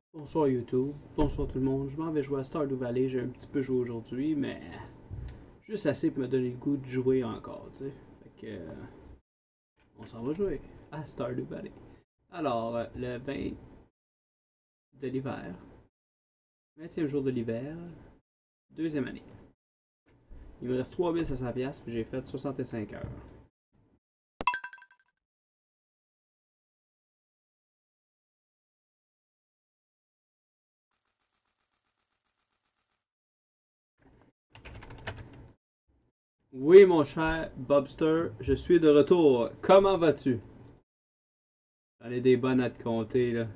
Bonsoir YouTube, bonsoir tout le monde. Je m'en vais jouer à Stardew Valley. J'ai un petit peu joué aujourd'hui, mais juste assez pour me donner le goût de jouer encore, tu sais. Fait que, on s'en va jouer à Stardew Valley. Alors, le 20 de l'hiver, 20e jour de l'hiver, deuxième année. Il me reste 3500$ puis j'ai fait 65 heures. Oui, mon cher Bobster, je suis de retour. Comment vas-tu? J'en ai des bonnes à te compter, là.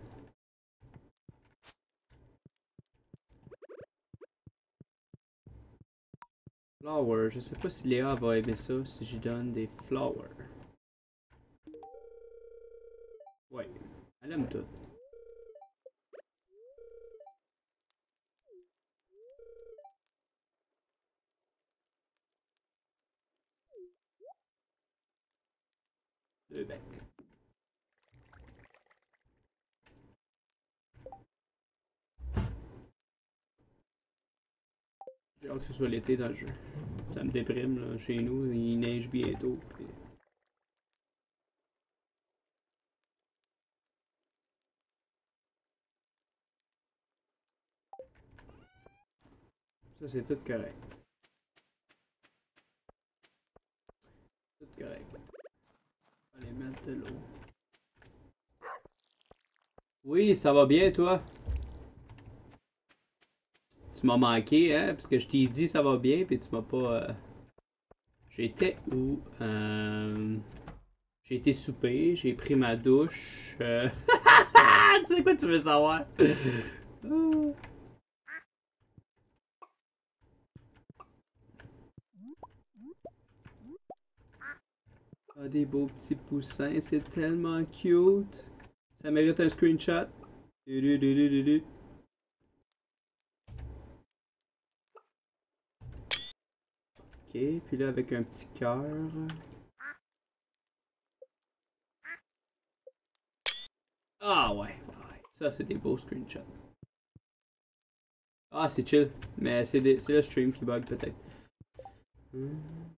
Flower, je sais pas si Léa va aimer ça si j'y donne des flowers. Ouais, elle aime tout. Deux becs. J'ai hâte que ce soit l'été dans le jeu. Ça me déprime, là. Chez nous, il neige bientôt. Puis ça, c'est tout correct. Tout correct. Allez, mettre de l'eau. Oui, ça va bien, toi? Tu m'as manqué, hein? Parce que je t'ai dit ça va bien, puis tu m'as pas. J'étais où? J'ai été souper, j'ai pris ma douche. Tu sais quoi, tu veux savoir? Ah, des beaux petits poussins, c'est tellement cute. Ça mérite un screenshot. Du. Ok, puis là avec un petit cœur. Ah ouais, ouais. Ça c'est des beaux screenshots. Ah c'est chill, mais c'est le stream qui bug peut-être. Hmm.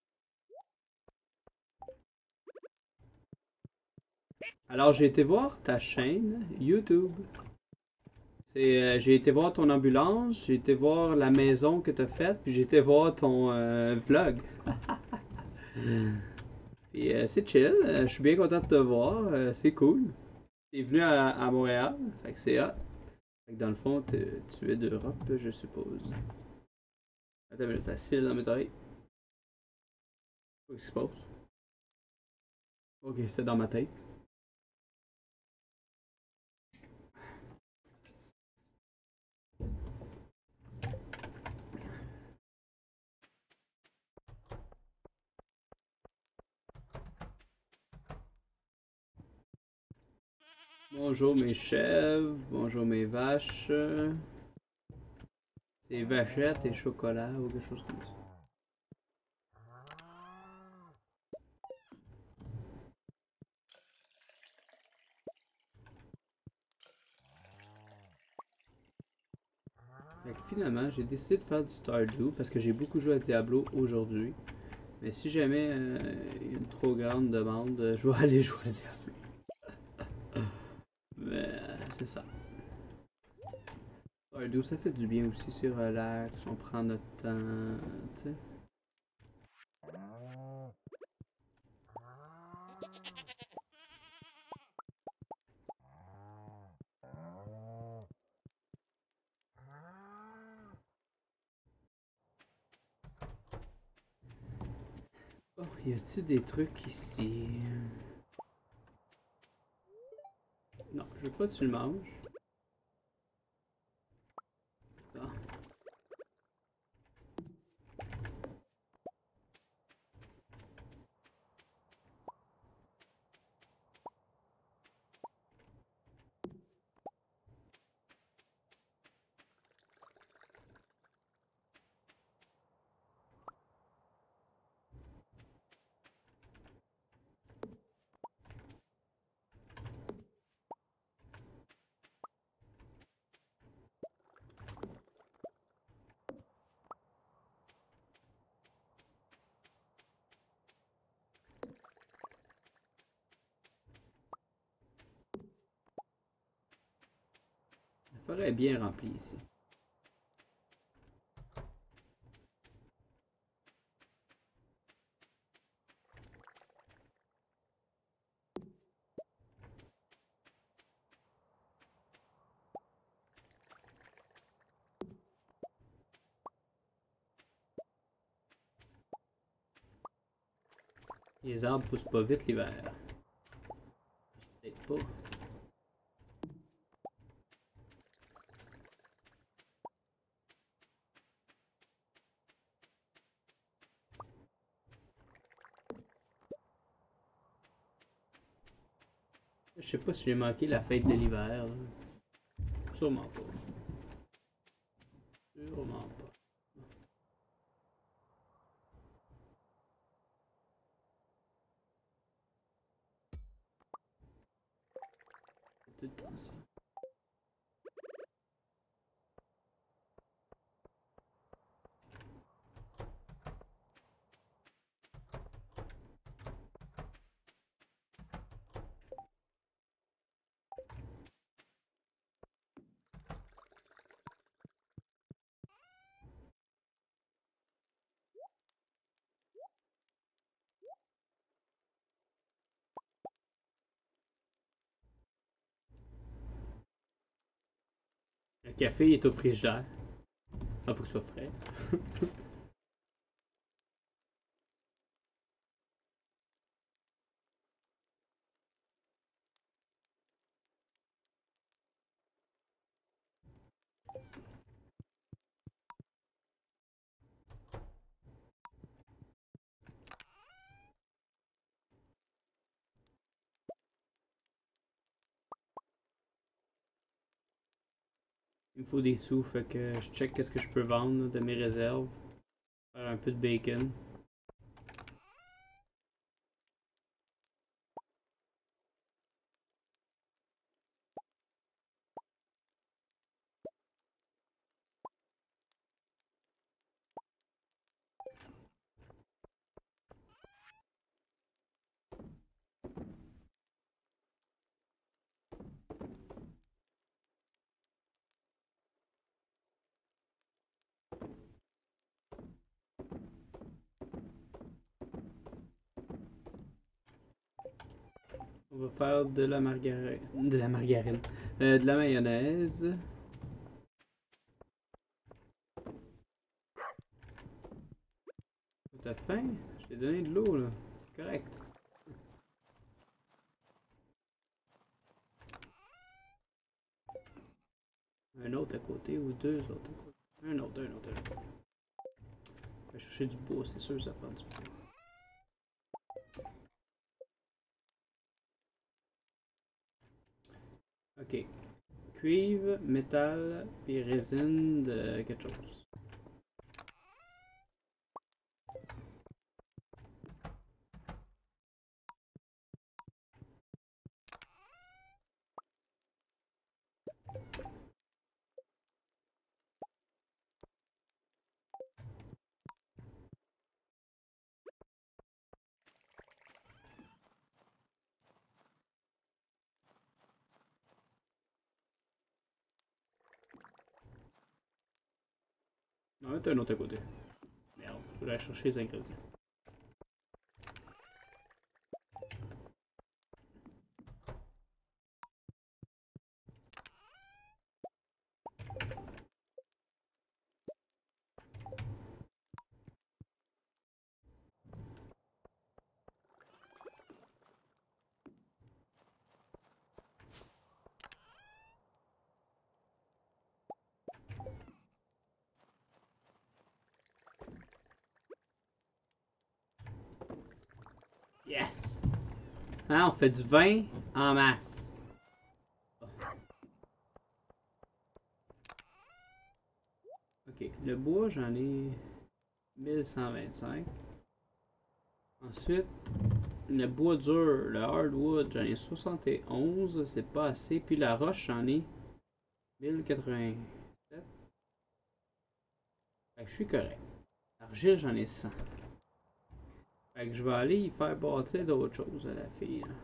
Alors j'ai été voir ta chaîne YouTube. J'ai été voir ton ambulance, j'ai été voir la maison que t'as faite, puis j'ai été voir ton vlog. Puis c'est chill, je suis bien content de te voir, c'est cool. T'es venu à Montréal, fait que c'est hot. Fait que dans le fond, tu es d'Europe, je suppose. Attends, mais ça cille dans mes oreilles. Qu'est-ce qui se passe? Ok, c'était dans ma tête. Bonjour mes chèvres, bonjour mes vaches. C'est vachettes et chocolat ou quelque chose comme ça. Fait que finalement, j'ai décidé de faire du Stardew parce que j'ai beaucoup joué à Diablo aujourd'hui. Mais si jamais il y a une trop grande demande, je vais aller jouer à Diablo. Mais c'est ça. Stardew, ça fait du bien aussi, c'est relax, on prend notre temps, tu sais. Oh, y a-t-il des trucs ici? Non, je veux pas que tu le manges. Ah. forêt est bien remplie ici. Les arbres poussent pas vite l'hiver. Peut-être pas. Je sais pas si j'ai manqué la fête de l'hiver. Sûrement pas. Sûrement pas. C'est tout le temps ça. Le café est au frigidaire. Ah, faut que ce soit frais. Il me faut des sous, fait que je check qu'est-ce que je peux vendre de mes réserves. Faire un peu de bacon. On va faire de la margarine. De la margarine. De la mayonnaise. T'as faim? Je t'ai donné de l'eau là. C'est correct. Un autre à côté ou deux autres à côté. Un autre, un autre, un autre. Je vais chercher du bois, c'est sûr ça prend du bois. Ok. Cuivre, métal, puis résine de quelque chose. On va mettre un autre à côté. Merde, je vais aller chercher les ingrédients. Yes! Hein, on fait du vin en masse. Ok, le bois, j'en ai 1125. Ensuite, le bois dur, le hardwood, j'en ai 71, c'est pas assez. Puis la roche, j'en ai 1087. Fait que je suis correct. L'argile, j'en ai 100. Fait que je vais aller y faire bâtir d'autres choses à la fille. Là.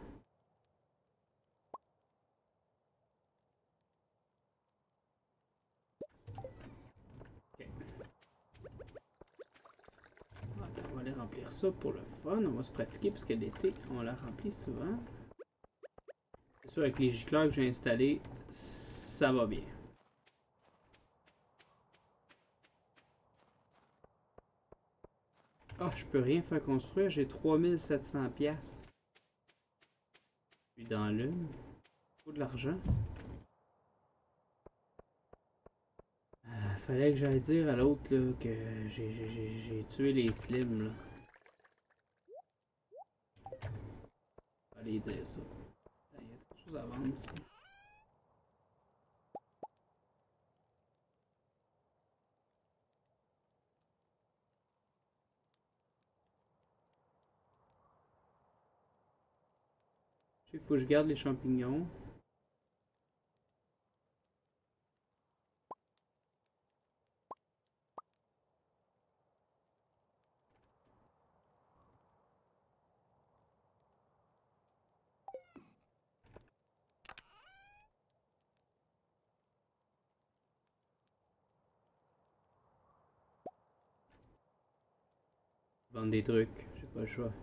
remplir ça pour le fun. On va se pratiquer parce que l'été, on la remplit souvent. C'est sûr, avec les gicleurs que j'ai installés, ça va bien. Ah, je peux rien faire construire, j'ai 3700 pièces. Je suis dans l'une. Il faut de l'argent. Fallait que j'aille dire à l'autre que j'ai tué les slims là. Fallait dire ça. Il y a quelque chose à vendre ici. Il faut que je garde les champignons. Vendre des trucs, j'ai pas le choix.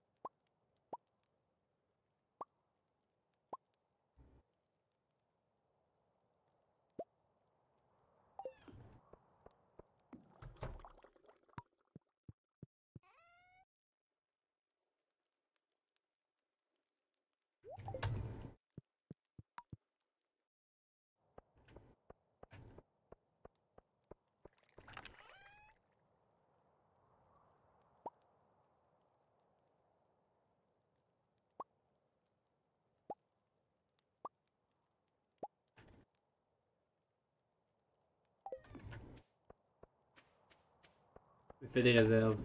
Je fais des réserves.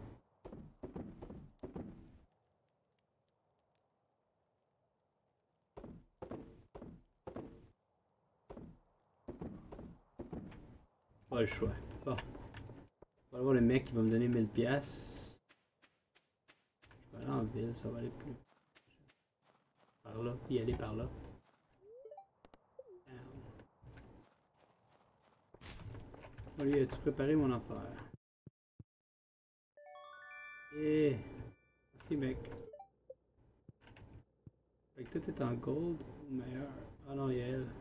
Pas le choix. Bon. On va avoir le mec qui va me donner 1000 pièces. Je vais aller en ville, ça va aller plus. Par là, puis aller par là. Lui, as-tu préparé mon affaire? Et merci mec. Fait que tout est en gold ou meilleur. Ah non, il y a elle.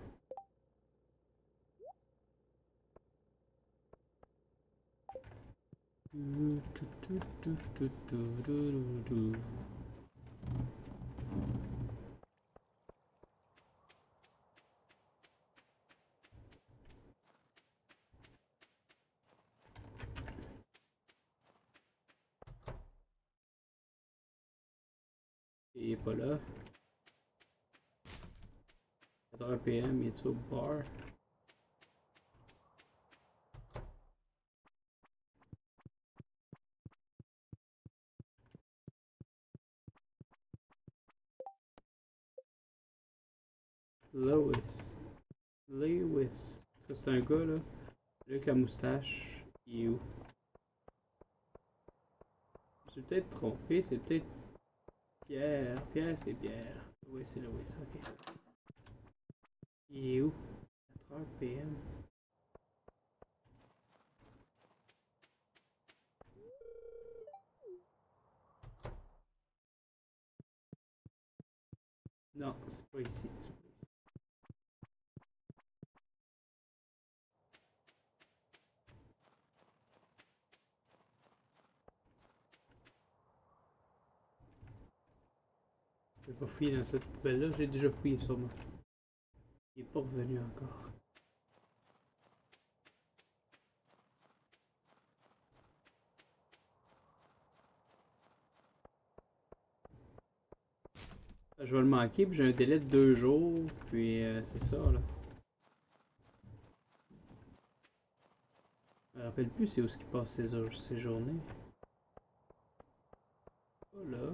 Il est pas là. 4h PM, il est au bar. Lewis. Lewis. Ça c'est un gars là. Lui avec la moustache. Il est où? Je suis peut-être trompé, c'est peut-être Pierre. Pierre c'est Pierre. Oui c'est Lewis, ok. Il est où? 4h PM. Non, c'est pas ici. Je vais pas fouiller dans cette poubelle-là, j'ai déjà fouillé sûrement. Il est pas revenu encore. Je vais le manquer, puis j'ai un délai de 2 jours, puis c'est ça là. Je me rappelle plus c'est où ce qui passe ces journées. Voilà.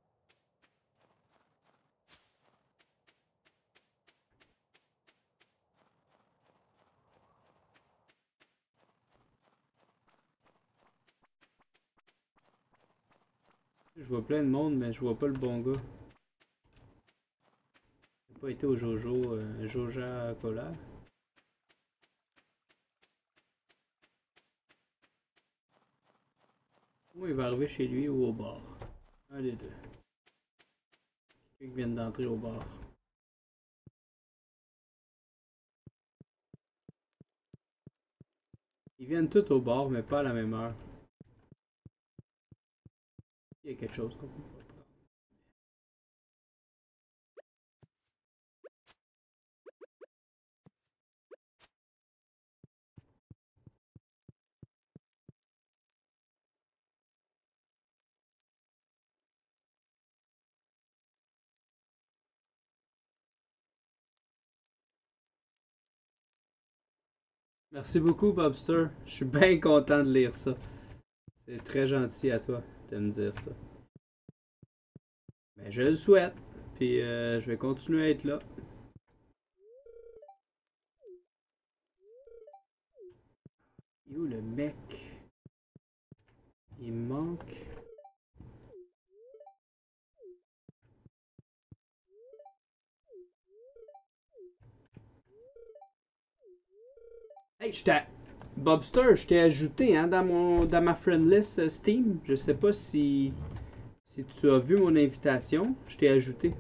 Je vois plein de monde, mais je vois pas le bon gars. J'ai pas été au Jojo, Joja Cola. Moi, il va arriver chez lui ou au bar. Un des deux. Quelqu'un qui vient d'entrer au bar. Ils viennent tous au bar, mais pas à la même heure. Il y a quelque chose qu'on peut pas prendre. Merci beaucoup, Bobster. Je suis bien content de lire ça. C'est très gentil à toi de me dire ça. Mais je le souhaite. Puis je vais continuer à être là. Il est où le mec? Il me manque. Hey, Bobster, je t'ai ajouté hein, dans ma friend list Steam. Je sais pas si tu as vu mon invitation. Je t'ai ajouté.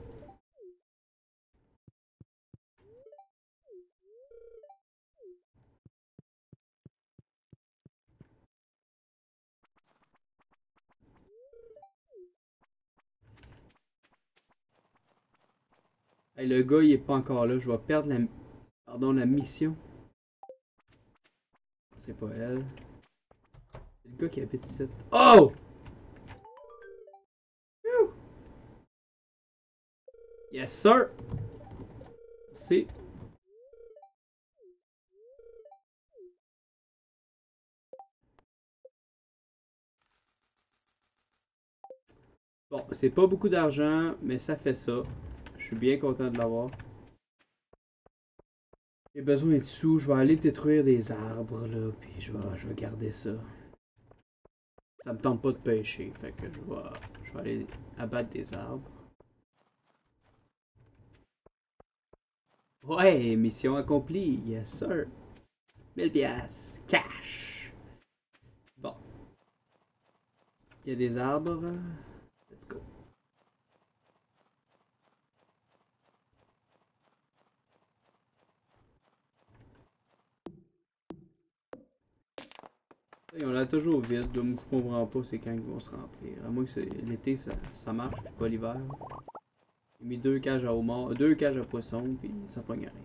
Hey, le gars, il est pas encore là. Je vais perdre la mission. C'est pas elle. C'est le gars qui habite ici. Oh! Phew! Yes, sir! Merci. Bon, c'est pas beaucoup d'argent, mais ça fait ça. Je suis bien content de l'avoir. J'ai besoin de sous, je vais aller détruire des arbres, là, puis je vais garder ça. Ça me tente pas de pêcher, fait que je vais aller abattre des arbres. Ouais, mission accomplie, yes sir. 1000 piastres, cash. Bon, il y a des arbres. Let's go. Et on l'a toujours vide, donc je comprends pas c'est quand ils vont se remplir. À moins que l'été ça marche, puis pas l'hiver. J'ai mis deux cages à homards, deux cages à poissons, puis ça pogne rien.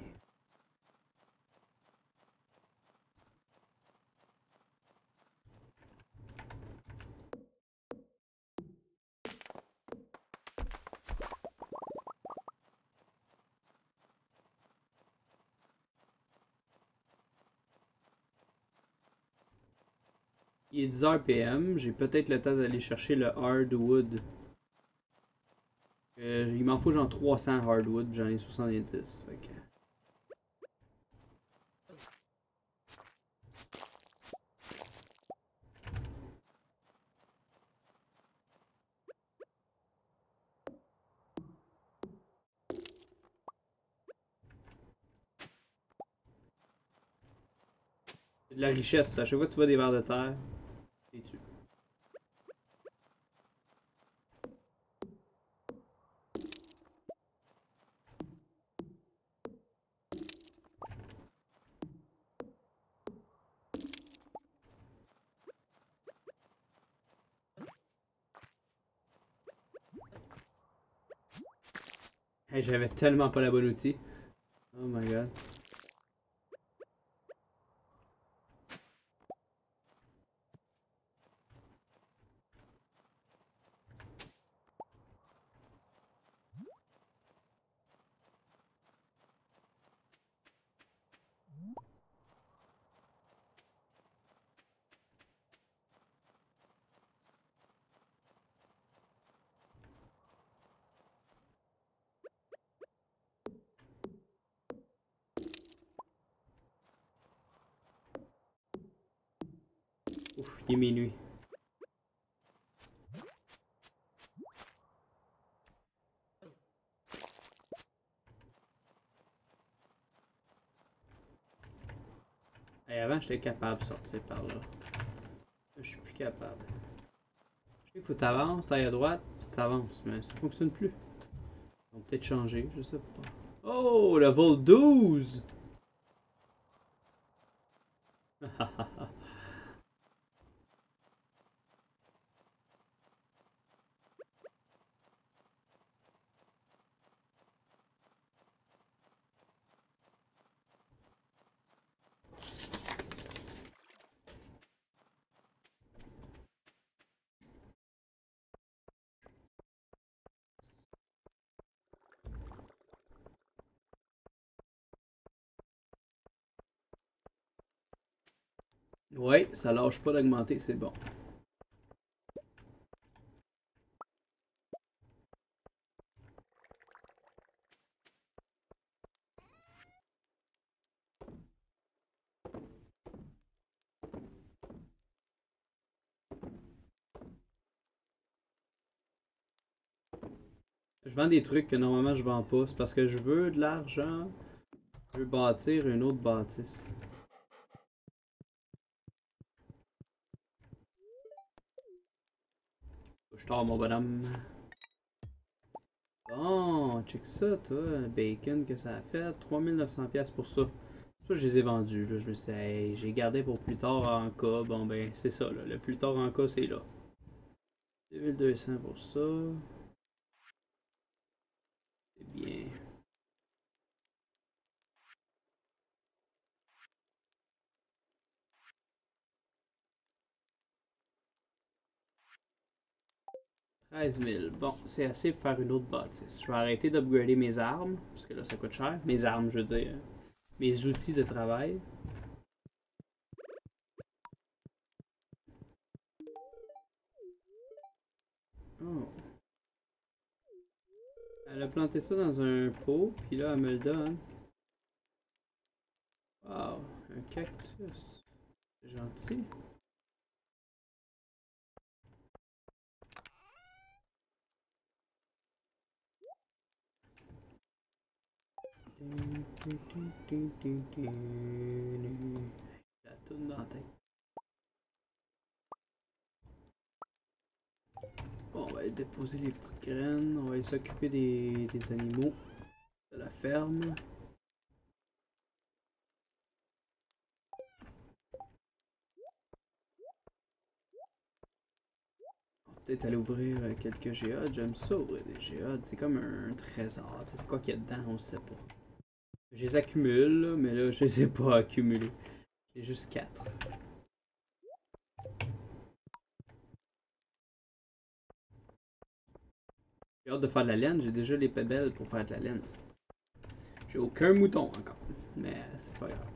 Il est 10h PM, j'ai peut-être le temps d'aller chercher le hardwood. Il m'en faut genre 300 hardwood, j'en ai 70. Fait que... C'est de la richesse, à chaque fois que tu vois des vers de terre, t'es tu. Hey, j'avais tellement pas la bonne outil. Oh my god. Ouf, il est minuit. Hey, avant, j'étais capable de sortir par là. Là, je suis plus capable. Il faut que t'avances, t'ailles à droite, puis t'avances, mais ça fonctionne plus. Ils vont peut-être changer, je sais pas. Oh, level 12! Ouais, ça lâche pas d'augmenter, c'est bon. Je vends des trucs que normalement je vends pas, c'est parce que je veux de l'argent. Je veux bâtir une autre bâtisse. Je tords mon bonhomme. Bon, check ça, toi. Bacon, que ça a fait? 3900$ pour ça. Ça, je les ai vendus. Là. Je me suis dit, hey, j'ai gardé pour plus tard en cas. Bon, ben, c'est ça. Là. Le plus tard en cas, c'est là. 2200 pour ça. C'est bien. Treize mille. Bon, c'est assez pour faire une autre bâtisse. Je vais arrêter d'upgrader mes armes. Parce que là, ça coûte cher. Mes armes, je veux dire. Mes outils de travail. Oh. Elle a planté ça dans un pot, puis là, elle me le donne. Wow, un cactus. C'est gentil. La toune dans la tête. Bon, on va aller déposer les petites graines. On va aller s'occuper des animaux de la ferme. Peut-être aller ouvrir quelques géodes. J'aime ça ouvrir des géodes. C'est comme un trésor. C'est quoi qu'il y a dedans, on sait pas. Je les accumule, là, mais là, je les ai pas accumulés. J'ai juste 4. J'ai hâte de faire de la laine. J'ai déjà les pébelles pour faire de la laine. J'ai aucun mouton encore. Mais c'est pas grave.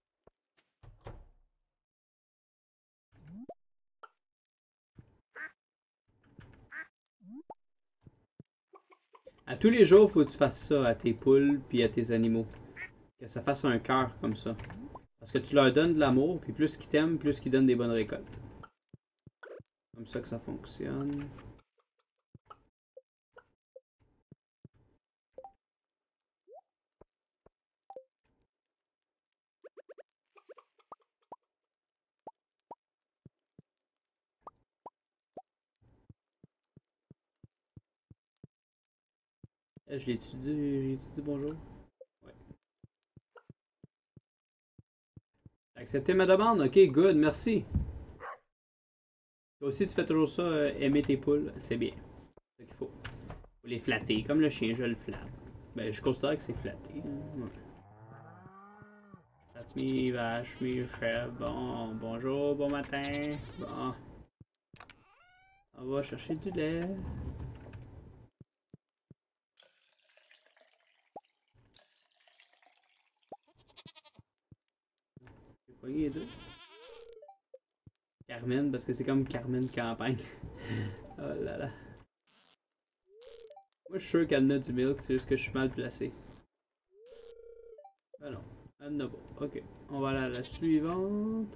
À tous les jours, faut que tu fasses ça à tes poules puis à tes animaux. Que ça fasse un cœur comme ça. Parce que tu leur donnes de l'amour, puis plus qu'ils t'aiment, plus qu'ils donnent des bonnes récoltes. Comme ça que ça fonctionne. Je l'étudie, j'ai étudié bonjour. Ouais. Accepter ma demande? Ok, good, merci. Toi aussi, tu fais toujours ça, aimer tes poules, c'est bien. C'est ce qu'il faut. Faut les flatter, comme le chien, je le flatte. Ben, je considère que c'est flatté. Hein. Ouais. Flatte mes vaches, mes chèvres. Bon, bonjour, bon matin. Bon, on va chercher du lait. J'ai pogné les deux. Carmen, parce que c'est comme Carmen Campagne. Oh là là. Moi, je suis sûr qu'elle en a du milk, c'est juste que je suis mal placé. Ah non, elle n'a pas. Ok, on va aller à la suivante.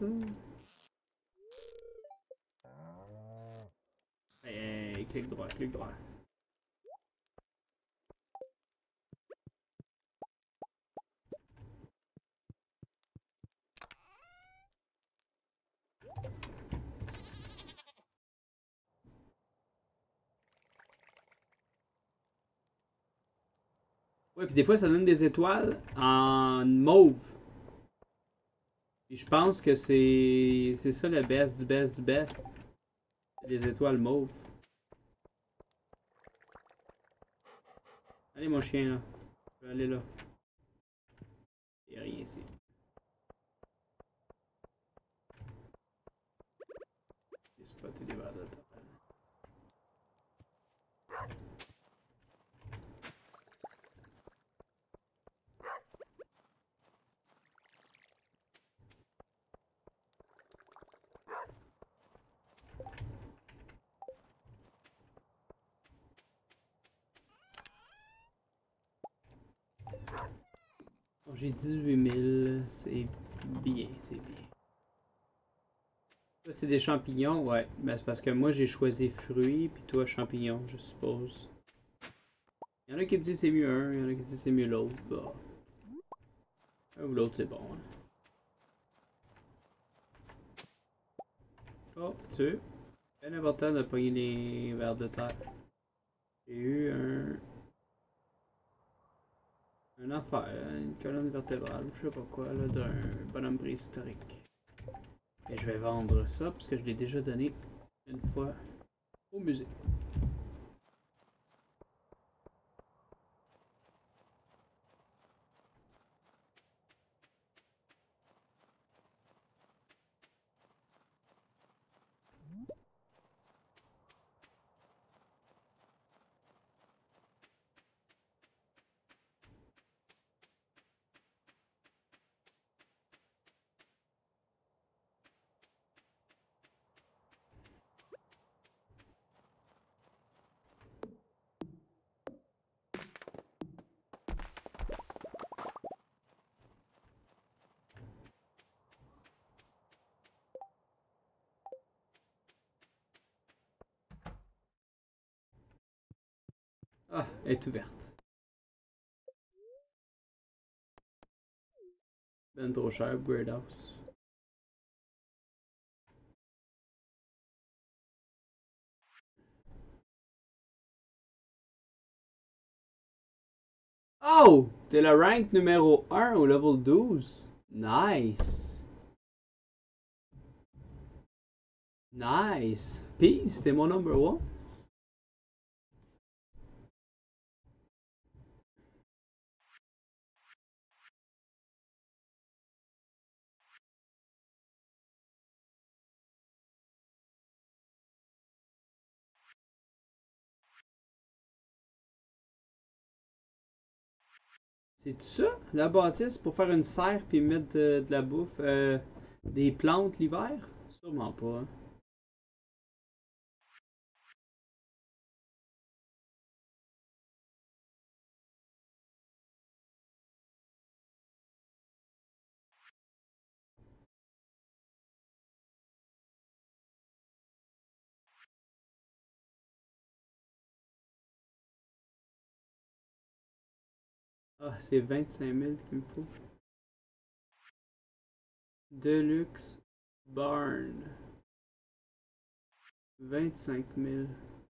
Hey, clic droit, clic droit. Ouais, puis des fois, ça donne des étoiles en mauve. Et je pense que c'est ça le best du best du best. Des étoiles mauves. Allez, mon chien, là. Je vais aller là. Il a rien ici. J'ai spoté des vers de terre. Bon, j'ai 18 000. C'est bien, c'est bien. Ça, c'est des champignons, ouais. Ben, c'est parce que moi, j'ai choisi fruits, puis toi, champignons, je suppose. Il y en a qui me disent c'est mieux un, il y en a qui disent c'est mieux l'autre. Bah. Un ou l'autre, c'est bon. Hein. Oh, tu veux? C'est bien important de pogner les vers de terre. J'ai eu un affaire, une colonne vertébrale, je sais pas quoi, là, d'un bonhomme préhistorique. Et je vais vendre ça, parce que je l'ai déjà donné une fois au musée. Ah, elle est ouverte. Ben trop cher, Upgrade House. Oh! T'es le rank numéro 1 au level 12. Nice! Nice! Peace, t'es mon number 1. C'est ça, la bâtisse pour faire une serre puis mettre de la bouffe, des plantes l'hiver? Sûrement pas. Hein. Ah, c'est 25 000 qu'il me faut. Deluxe Barn. 25 000.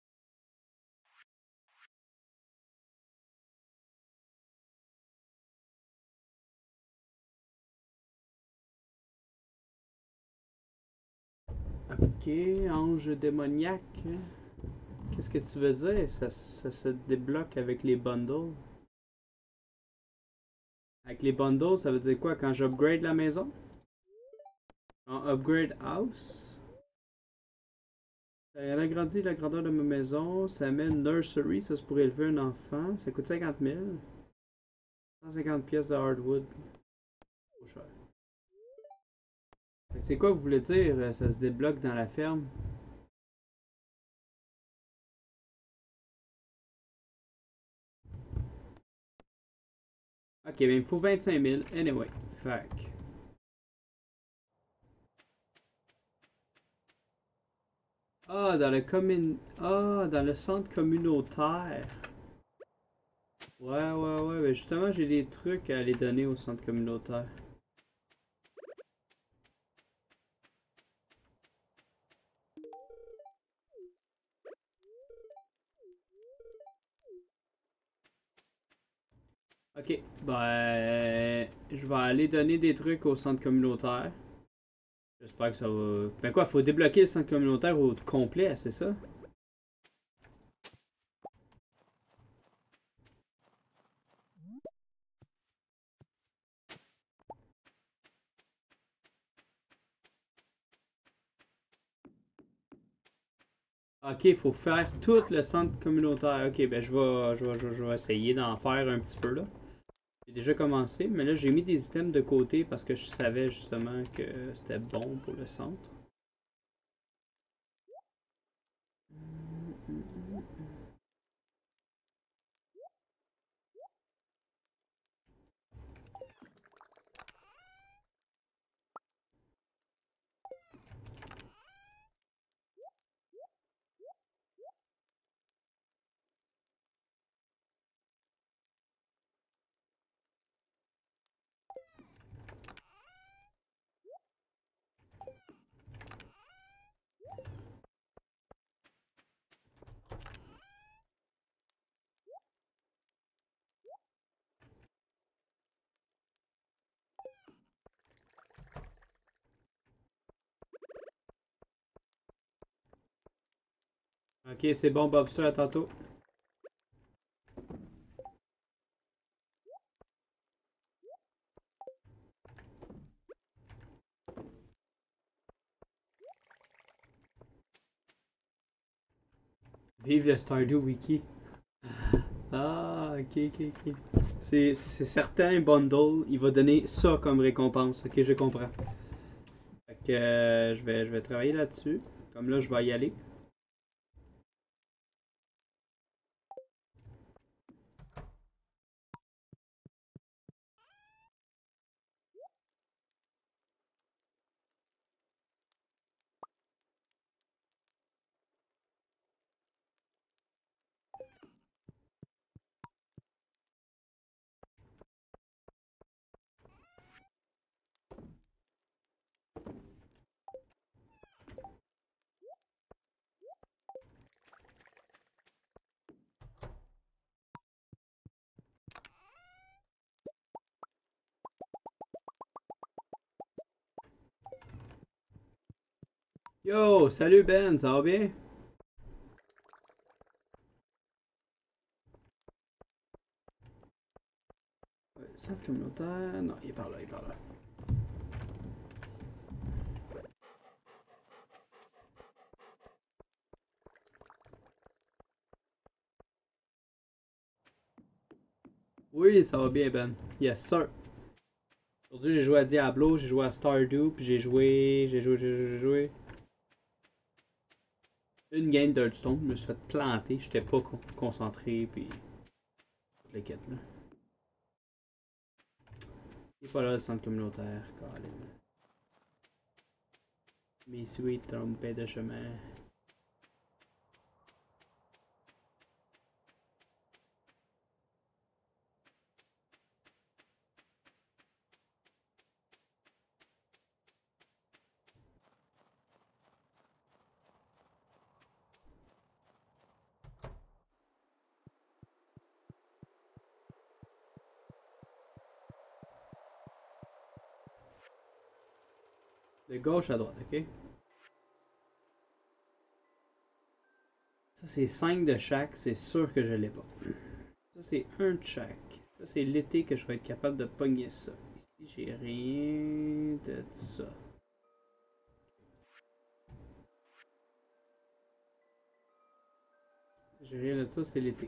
Ok, ange démoniaque. Qu'est-ce que tu veux dire? Ça se débloque avec les bundles. Avec les bundles, ça veut dire quoi? Quand j'upgrade la maison? En upgrade house? Elle agrandit la grandeur de ma maison. Ça met une nursery, ça c'est pour élever un enfant. Ça coûte 50 000. 150 pièces de hardwood. Trop cher. C'est quoi vous voulez dire? Ça se débloque dans la ferme? Ok, ben il me faut 25 000. Anyway, fac. Ah, dans le centre communautaire. Ouais, ouais, ouais. Ben justement, j'ai des trucs à aller donner au centre communautaire. Ok, ben, je vais aller donner des trucs au centre communautaire. J'espère que ça va. Ben quoi, faut débloquer le centre communautaire au complet, c'est ça? Ok, il faut faire tout le centre communautaire. Ok, ben je vais essayer d'en faire un petit peu là. J'ai déjà commencé, mais là j'ai mis des items de côté parce que je savais justement que c'était bon pour le centre. Ok, c'est bon, Bobster, à tantôt. Vive le Stardew Wiki. Ah, ok, ok, ok. C'est certain, bundle, il va donner ça comme récompense. Ok, je comprends. Fait que je vais travailler là-dessus. Comme là, je vais y aller. Yo, salut Ben, ça va bien? Ouais, centre communautaire. Non, il est par là, il est par là. Oui, ça va bien, Ben. Yes, sir. Aujourd'hui, j'ai joué à Diablo, j'ai joué à Stardew, puis j'ai joué une game d'Hearthstone. Je me suis fait planter, j'étais pas concentré, puis toutes les quêtes, là. Il est pas là, le centre communautaire, Colin. Mes sweet trompés de chemin. De gauche à droite, ok? Ça, c'est 5 de chaque, c'est sûr que je l'ai pas. Ça, c'est un de chaque. Ça, c'est l'été que je vais être capable de pogner ça. Ici, j'ai rien de ça. J'ai rien de ça, c'est l'été.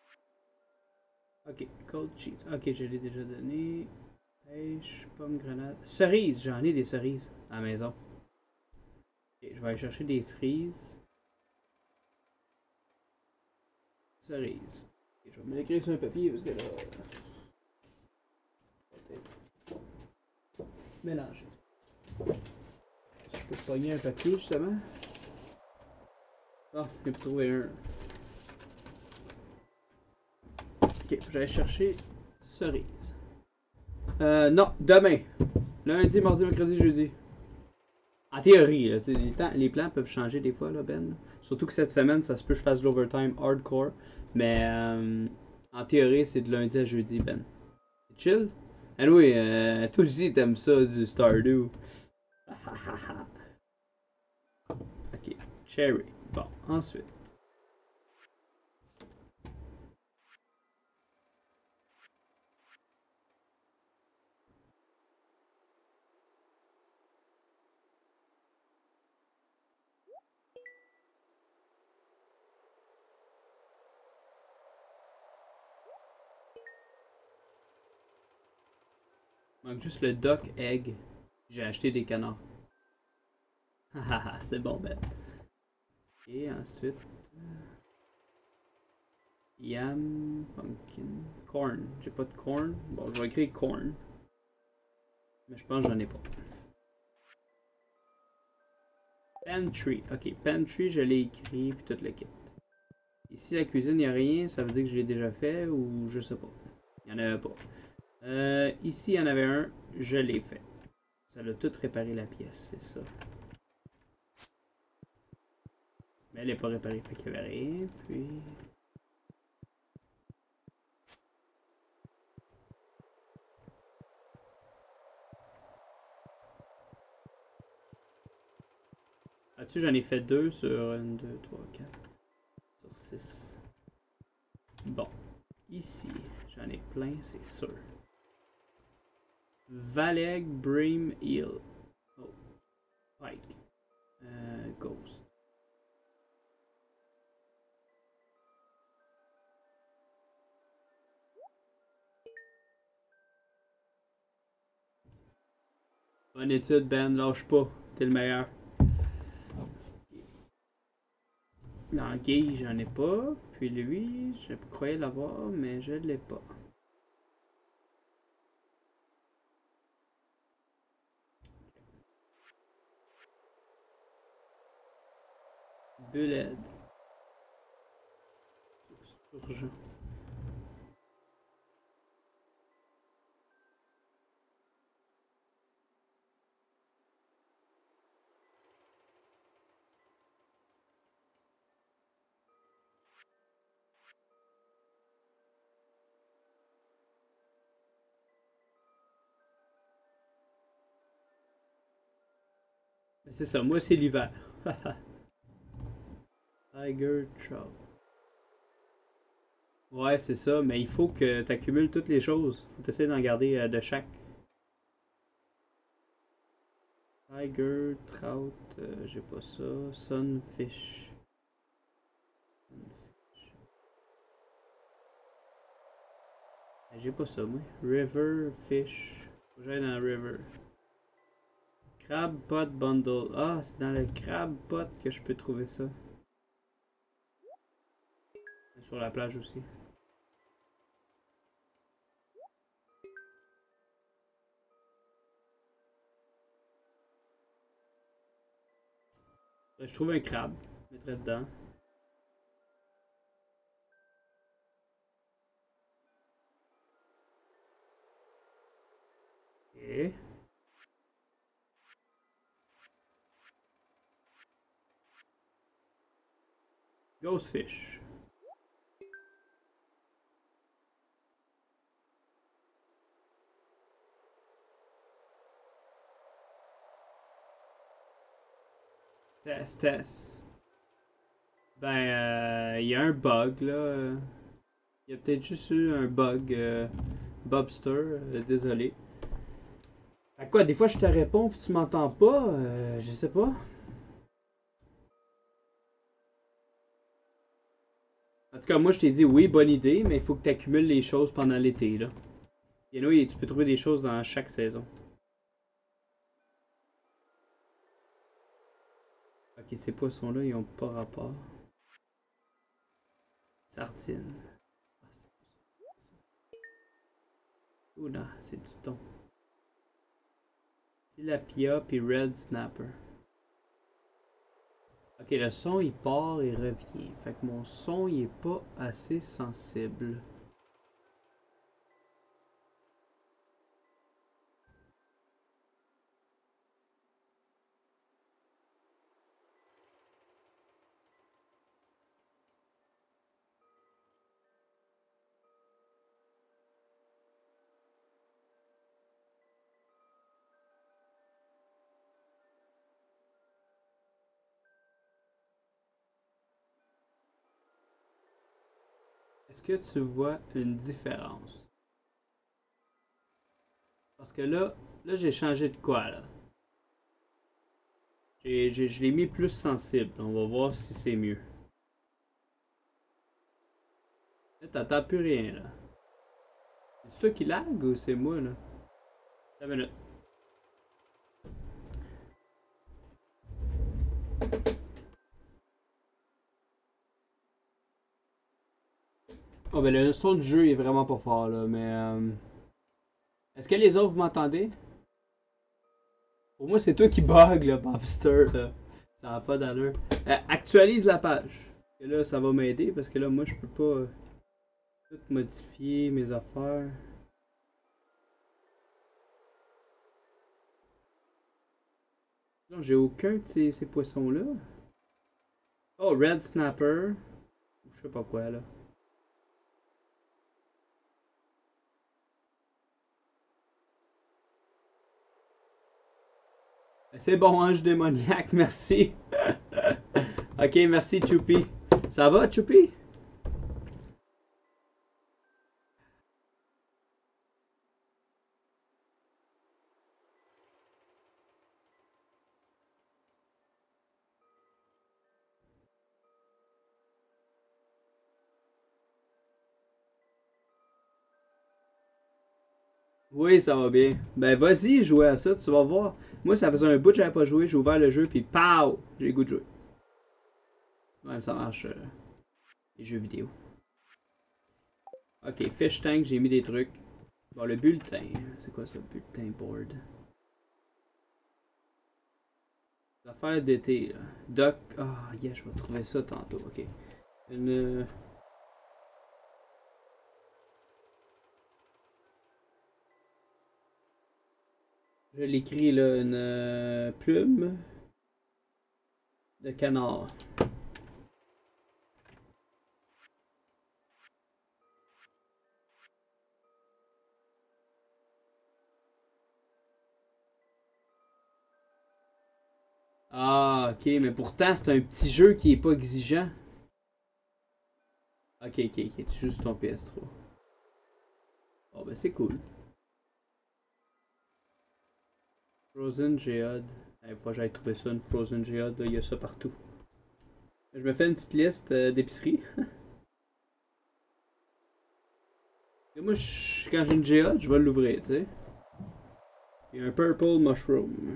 Ok, cold cheese. Ok, je l'ai déjà donné. Pêche, pomme, grenade. Cerises, j'en ai des cerises à la maison. Ok, je vais aller chercher des cerises. Cerises. Ok, je vais me l'écrire sur un papier parce que là. Mélanger. Je peux pogner un papier justement. Ah, je vais trouver un. Ok, je vais aller chercher cerises. Non, demain. Lundi, mardi, mercredi, jeudi. En théorie, là, les plans peuvent changer des fois, là, Ben. Surtout que cette semaine, ça se peut que je fasse l'overtime hardcore. Mais en théorie, c'est de lundi à jeudi, Ben. Chill? Ah oui, toi aussi t'aimes ça du Stardew. Ok, cherry. Bon, ensuite. Il manque juste le duck egg. J'ai acheté des canards. Hahaha, c'est bon, ben. Et ensuite. Yam, pumpkin, corn. J'ai pas de corn. Bon, je vais écrire corn. Mais je pense que j'en ai pas. Pantry. Ok, pantry, je l'ai écrit, puis tout le kit. Ici, la cuisine, il n'y a rien. Ça veut dire que je l'ai déjà fait ou je sais pas. Il n'y en avait pas. Ici, il y en avait un. Je l'ai fait. Ça l'a tout réparé la pièce, c'est ça. Mais elle n'est pas réparée, fait qu'il n'y avait rien. Puis. Là-dessus, j'en ai fait 2 sur 1, 2, 3, 4. Sur 6. Bon. Ici, j'en ai plein, c'est sûr. Valeg, Brim, Hill. Oh. Pike. Ghost. Bonne étude, Ben, lâche pas. T'es le meilleur. L'anguille, j'en ai pas. Puis lui, je croyais l'avoir, mais je l'ai pas. Bullet. Surgeon. Mais c'est ça, moi c'est l'hiver. Tiger Trout. Ouais, c'est ça, mais il faut que tu accumules toutes les choses. Faut essayer d'en garder de chaque. Tiger, Trout, j'ai pas ça. Sunfish. J'ai pas ça, moi. River, fish. Faut que j'aille dans River. Crab Pot Bundle. Ah, c'est dans le Crab Pot que je peux trouver ça. Sur la plage aussi. Je trouve un crabe. Je mettrai dedans. Et. Ghostfish. Test, test. Ben, il y a un bug là. Il y a peut-être juste eu un bug. Bobster, désolé. À quoi, des fois je te réponds puis tu m'entends pas, je sais pas. En tout cas, moi je t'ai dit oui, bonne idée, mais il faut que tu accumules les choses pendant l'été là. Et oui, tu peux trouver des choses dans chaque saison. Ok, ces poissons-là, ils ont pas rapport. Sardine. Ah, c'est pas ça. Oula, c'est du thon. Tilapia puis Red Snapper. Ok, le son il part et revient. Fait que mon son il est pas assez sensible. Est-ce que tu vois une différence? Parce que là j'ai changé de quoi là? Je l'ai mis plus sensible. On va voir si c'est mieux. Là, t'entends plus rien là. C'est toi qui lag ou c'est moi là? Attends une minute. Oh ben le son du jeu est vraiment pas fort là, mais est-ce que les autres vous m'entendez? Pour moi c'est toi qui bug là, Bobster là. Ça n'a pas d'allure. Actualise la page. Et là ça va m'aider parce que là moi je peux pas tout modifier mes affaires. Non, j'ai aucun de ces poissons là. Oh, Red Snapper. Je sais pas quoi là. C'est bon, ange démoniaque, merci. Ok, merci Choupi. Ça va, Choupi? Oui, ça va bien. Ben vas-y, jouer à ça, tu vas voir. Moi, ça faisait un bout que j'avais pas joué, j'ai ouvert le jeu, puis pow! J'ai le goût de jouer. Ouais, ça marche, les jeux vidéo. Ok, Fish Tank, j'ai mis des trucs. Bon, le bulletin. C'est quoi ça, bulletin board? Les affaires d'été, là. Doc. Ah, yeah, je vais trouver ça tantôt. Ok. Une. Je l'écris là, une plume de canard. Ah, ok, mais pourtant, c'est un petit jeu qui est pas exigeant. Ok, ok, ok, tu joues sur ton PS3. Bon, ben c'est cool. Frozen Geode. Il faut que j'aille trouver ça, une Frozen Geode, il y a ça partout. Je me fais une petite liste d'épicerie. Et moi, quand j'ai une Geode, je vais l'ouvrir, tu sais. Il y a un Purple Mushroom.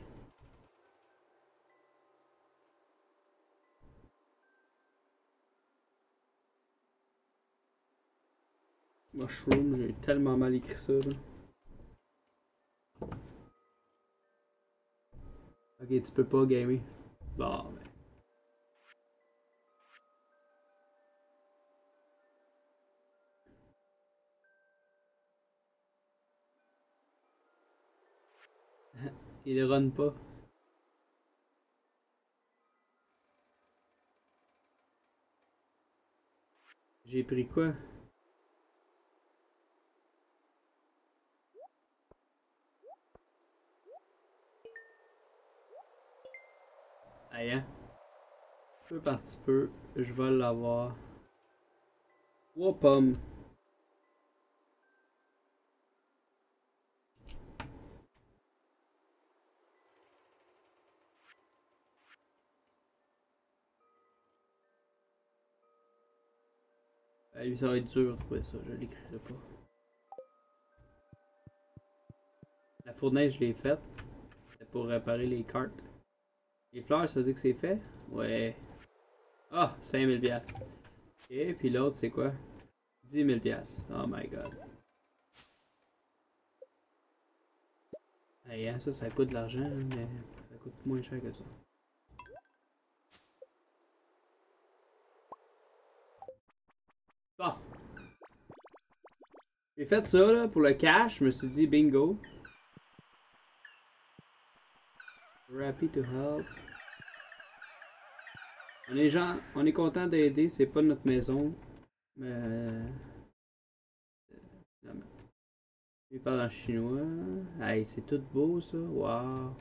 Mushroom, j'ai tellement mal écrit ça, là. Ok, tu peux pas gamer. Bon, ben. Il run pas. J'ai pris quoi? Aïe, hein? Peu par petit peu, je vais l'avoir. 3 pommes. Lui, ça va être dur de trouver ça, je l'écrirai pas. La fournaise, je l'ai faite. C'était pour réparer les cartes. Les fleurs, ça veut dire que c'est fait? Ouais. Ah, 5000$. Ok, puis l'autre, c'est quoi? 10 000$. Oh my god. Hey, hein, ça coûte de l'argent, mais ça coûte moins cher que ça. Bon. J'ai fait ça là, pour le cash, je me suis dit bingo. Happy to help. On est content d'aider, c'est pas notre maison. Mais. Non, mais il parle en chinois. Hey, c'est tout beau ça. Wow.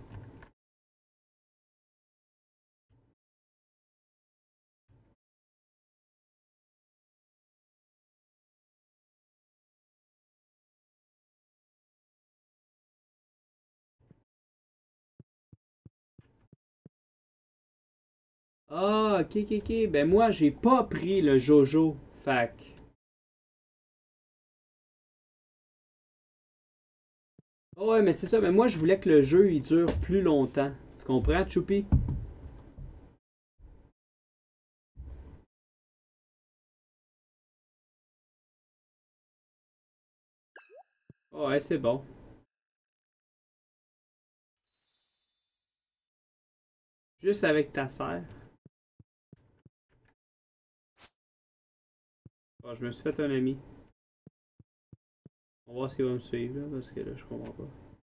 Ah, ok, ok, ok. Ben moi, j'ai pas pris le Jojo. Fac. Ah ouais, mais c'est ça. Mais moi, je voulais que le jeu, il dure plus longtemps. Tu comprends, Choupi? Ah ouais, c'est bon. Juste avec ta sœur. Bon, je me suis fait un ami. On va voir s'il va me suivre, là, parce que là, je comprends pas.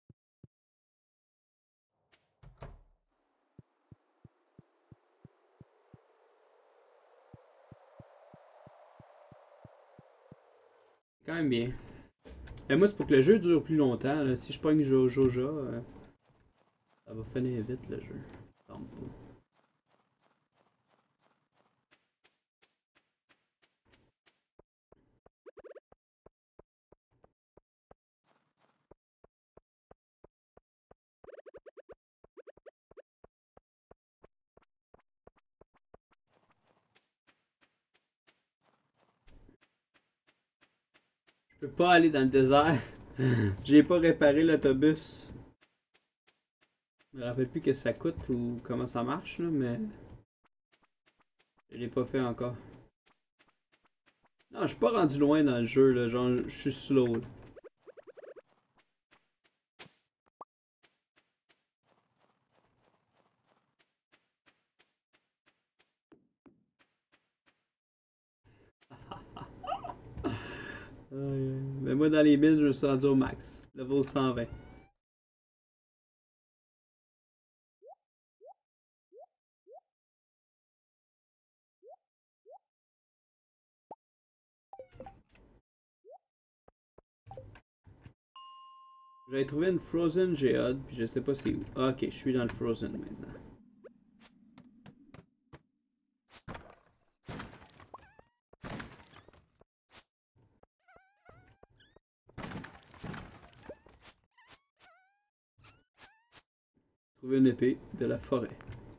C'est quand même bien. Mais moi, c'est pour que le jeu dure plus longtemps, là. Si je pogne Jojo, ça va finir vite, le jeu. Ça me pas. Je peux pas aller dans le désert. J'ai pas réparé l'autobus. Je me rappelle plus que ça coûte ou comment ça marche, là, mais je l'ai pas fait encore. Non, je suis pas rendu loin dans le jeu, là. Genre, je suis slow, là. Mais moi, dans les mines, je me suis rendu au max. Level 120. J'avais trouvé une Frozen Geode, puis je sais pas c'est où. Ah, ok, je suis dans le Frozen maintenant. Trouver une épée de la forêt.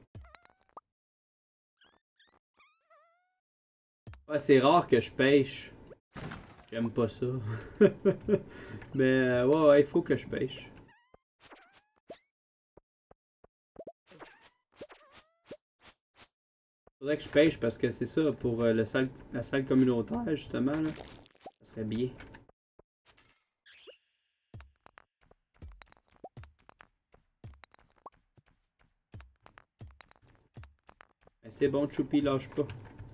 Ouais, c'est rare que je pêche. J'aime pas ça. Mais ouais, ouais, il faut que je pêche. Faudrait que je pêche parce que c'est ça, pour la salle communautaire, justement, là, ça serait bien. Mais c'est bon, Choupi, lâche pas.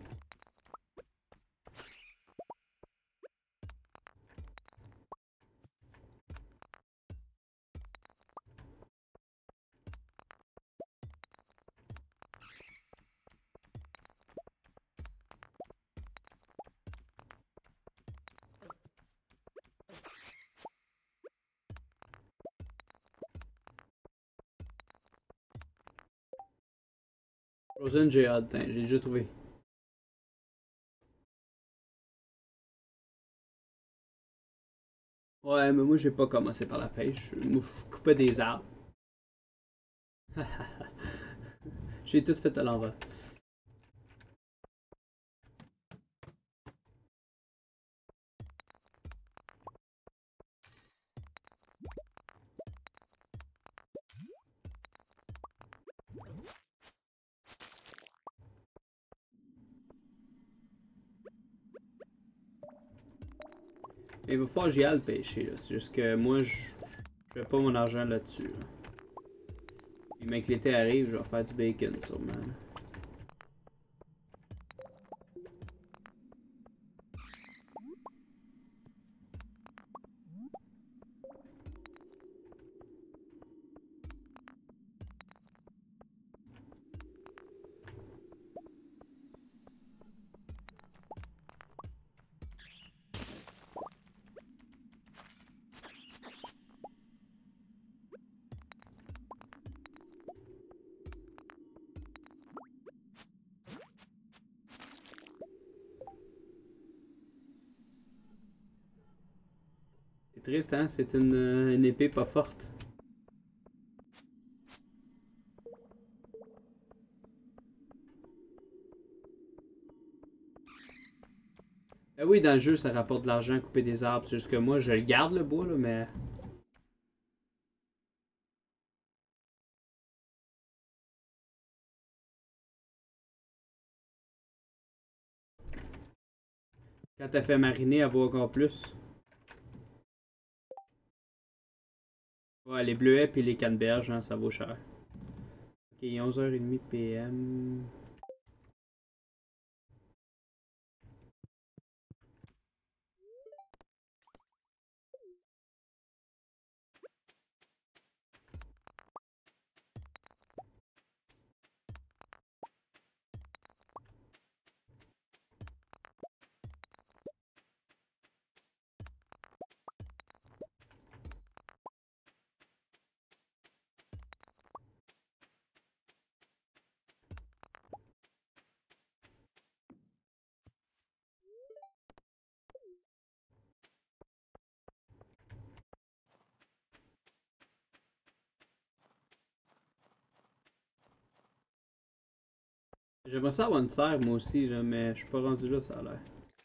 Frozen, j'ai hâte, j'ai déjà trouvé. Ouais, mais moi, j'ai pas commencé par la pêche. Moi, je coupais des arbres. J'ai tout fait à l'envers. Mais il va falloir que j'y aille le pêcher, là. C'est juste que moi, je fais pas mon argent là-dessus, là. Puis, mec, l'été arrive, je vais faire du bacon, sûrement. C'est triste, hein? C'est une épée pas forte. Ah oui, dans le jeu, ça rapporte de l'argent couper des arbres. C'est juste que moi, je le garde le bois, là, mais. Quand t'as fait mariner, elle vaut encore plus. Ouais, les bleuets puis les canneberges, hein, ça vaut cher. Ok, 11h30 PM. J'aimerais ça avoir une serre, moi aussi, là, mais je suis pas rendu là, ça a l'air.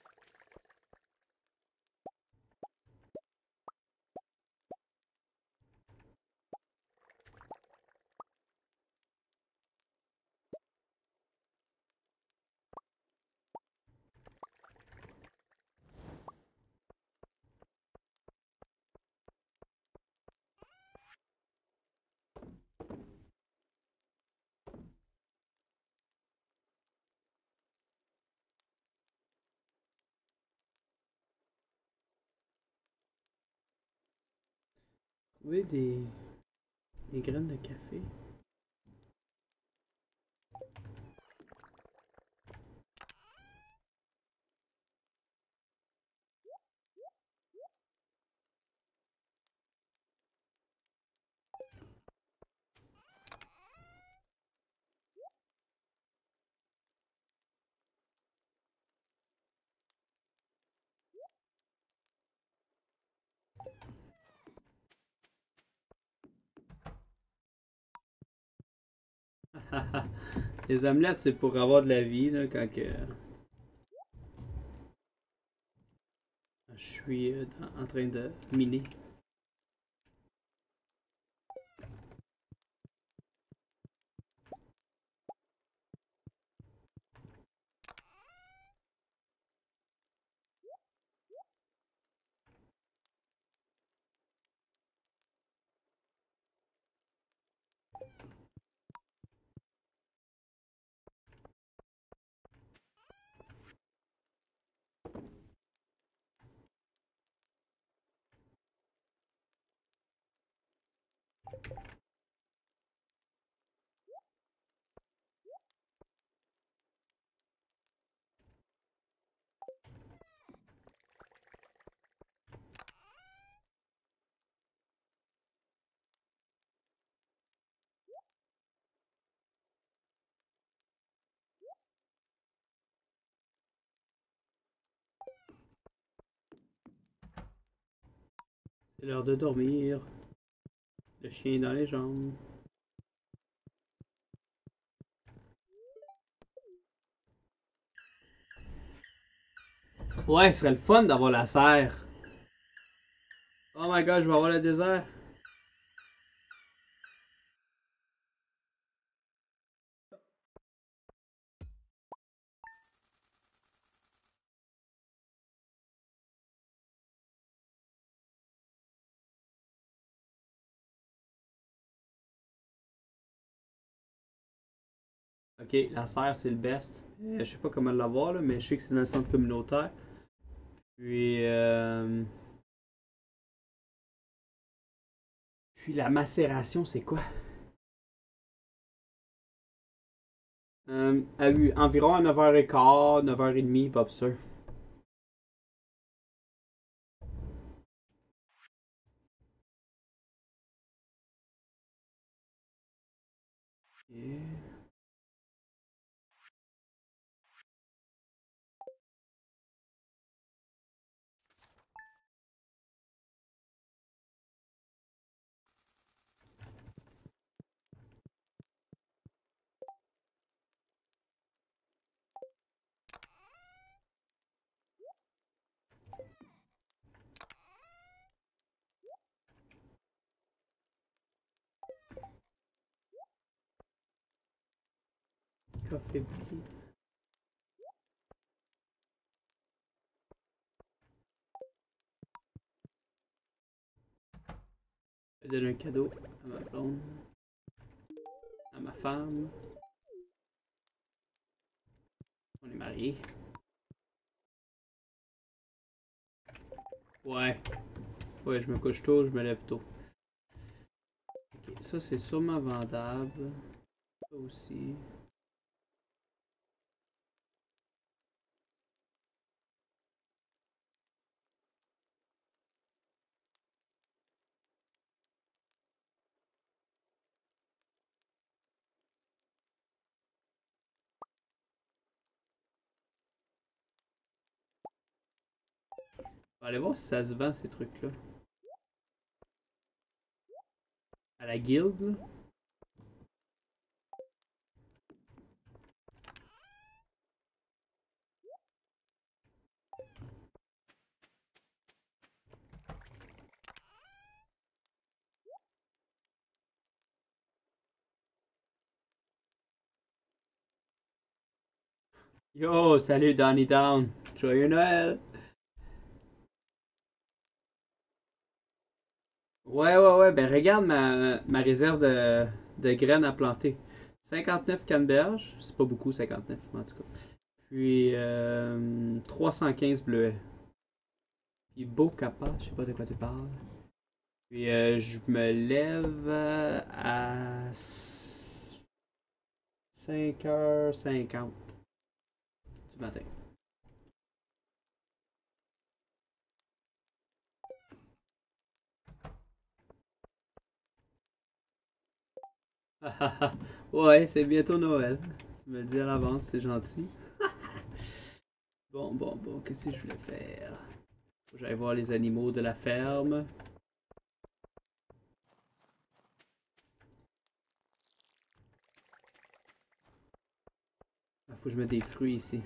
Trouver des graines de café. Les omelettes, c'est pour avoir de la vie, là, quand que je suis en train de miner. C'est l'heure de dormir. Le chien est dans les jambes. Ouais, ce serait le fun d'avoir la serre. Oh my god, je vais avoir le désert. Ok, la serre, c'est le best. Je sais pas comment l'avoir, là, mais je sais que c'est dans le centre communautaire. Puis, puis la macération, c'est quoi? Environ à 9h15, 9h30, pas sûr. Ok. Affaibli. Je vais donner un cadeau à ma blonde, à ma femme. On est mariés. Ouais. Ouais, je me couche tôt, je me lève tôt. Ok, ça c'est sûrement vendable. Ça aussi. On va aller voir si ça se vend ces trucs-là. À la guilde. Yo, salut Donny Down. Joyeux Noël. Ouais, ben regarde ma réserve de graines à planter. 59 canneberges, c'est pas beaucoup 59 en tout cas. Puis 315 bleuets. Puis beau capa, je sais pas de quoi tu parles. Puis je me lève à 5h50 du matin. Ouais, c'est bientôt Noël. Tu me le dis à l'avance, c'est gentil. Bon, qu'est-ce que je voulais faire? Faut que j'aille voir les animaux de la ferme. Ah, faut que je mette des fruits ici.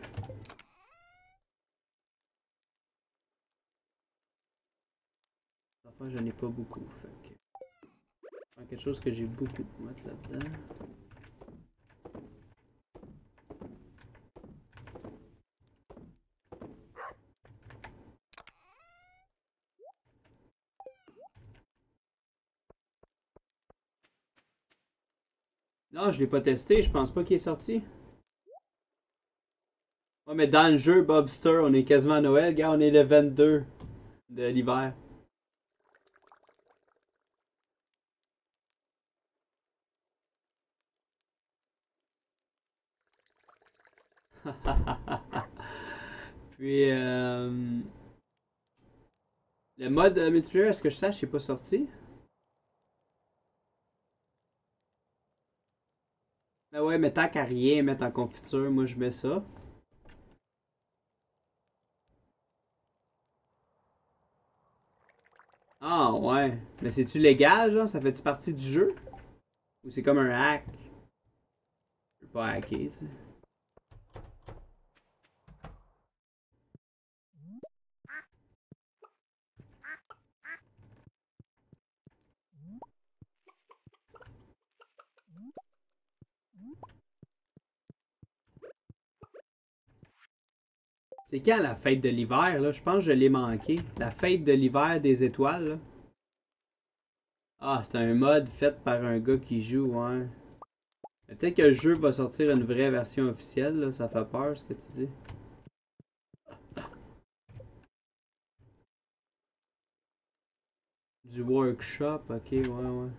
Enfin, j'en ai pas beaucoup, fait que... Faire quelque chose que j'ai beaucoup pour mettre là-dedans. Non, je l'ai pas testé, je pense pas qu'il est sorti. Ouais, mais dans le jeu Bobster, on est quasiment à Noël, gars, on est le 22 de l'hiver. Puis, le mode multiplayer, est-ce que je sache, il est pas sorti? Ben ouais, mais tant qu'à rien mettre en confiture, moi je mets ça. Ah ouais. Mais c'est-tu légal, genre? Ça fait-tu partie du jeu? Ou c'est comme un hack? Je peux pas hacker, ça. C'est quand la fête de l'hiver, là? Je pense que je l'ai manqué. La fête de l'hiver des étoiles, là. Ah, c'est un mode fait par un gars qui joue, ouais. Peut-être que le jeu va sortir une vraie version officielle, là. Ça fait peur, ce que tu dis. Du workshop, ok, ouais.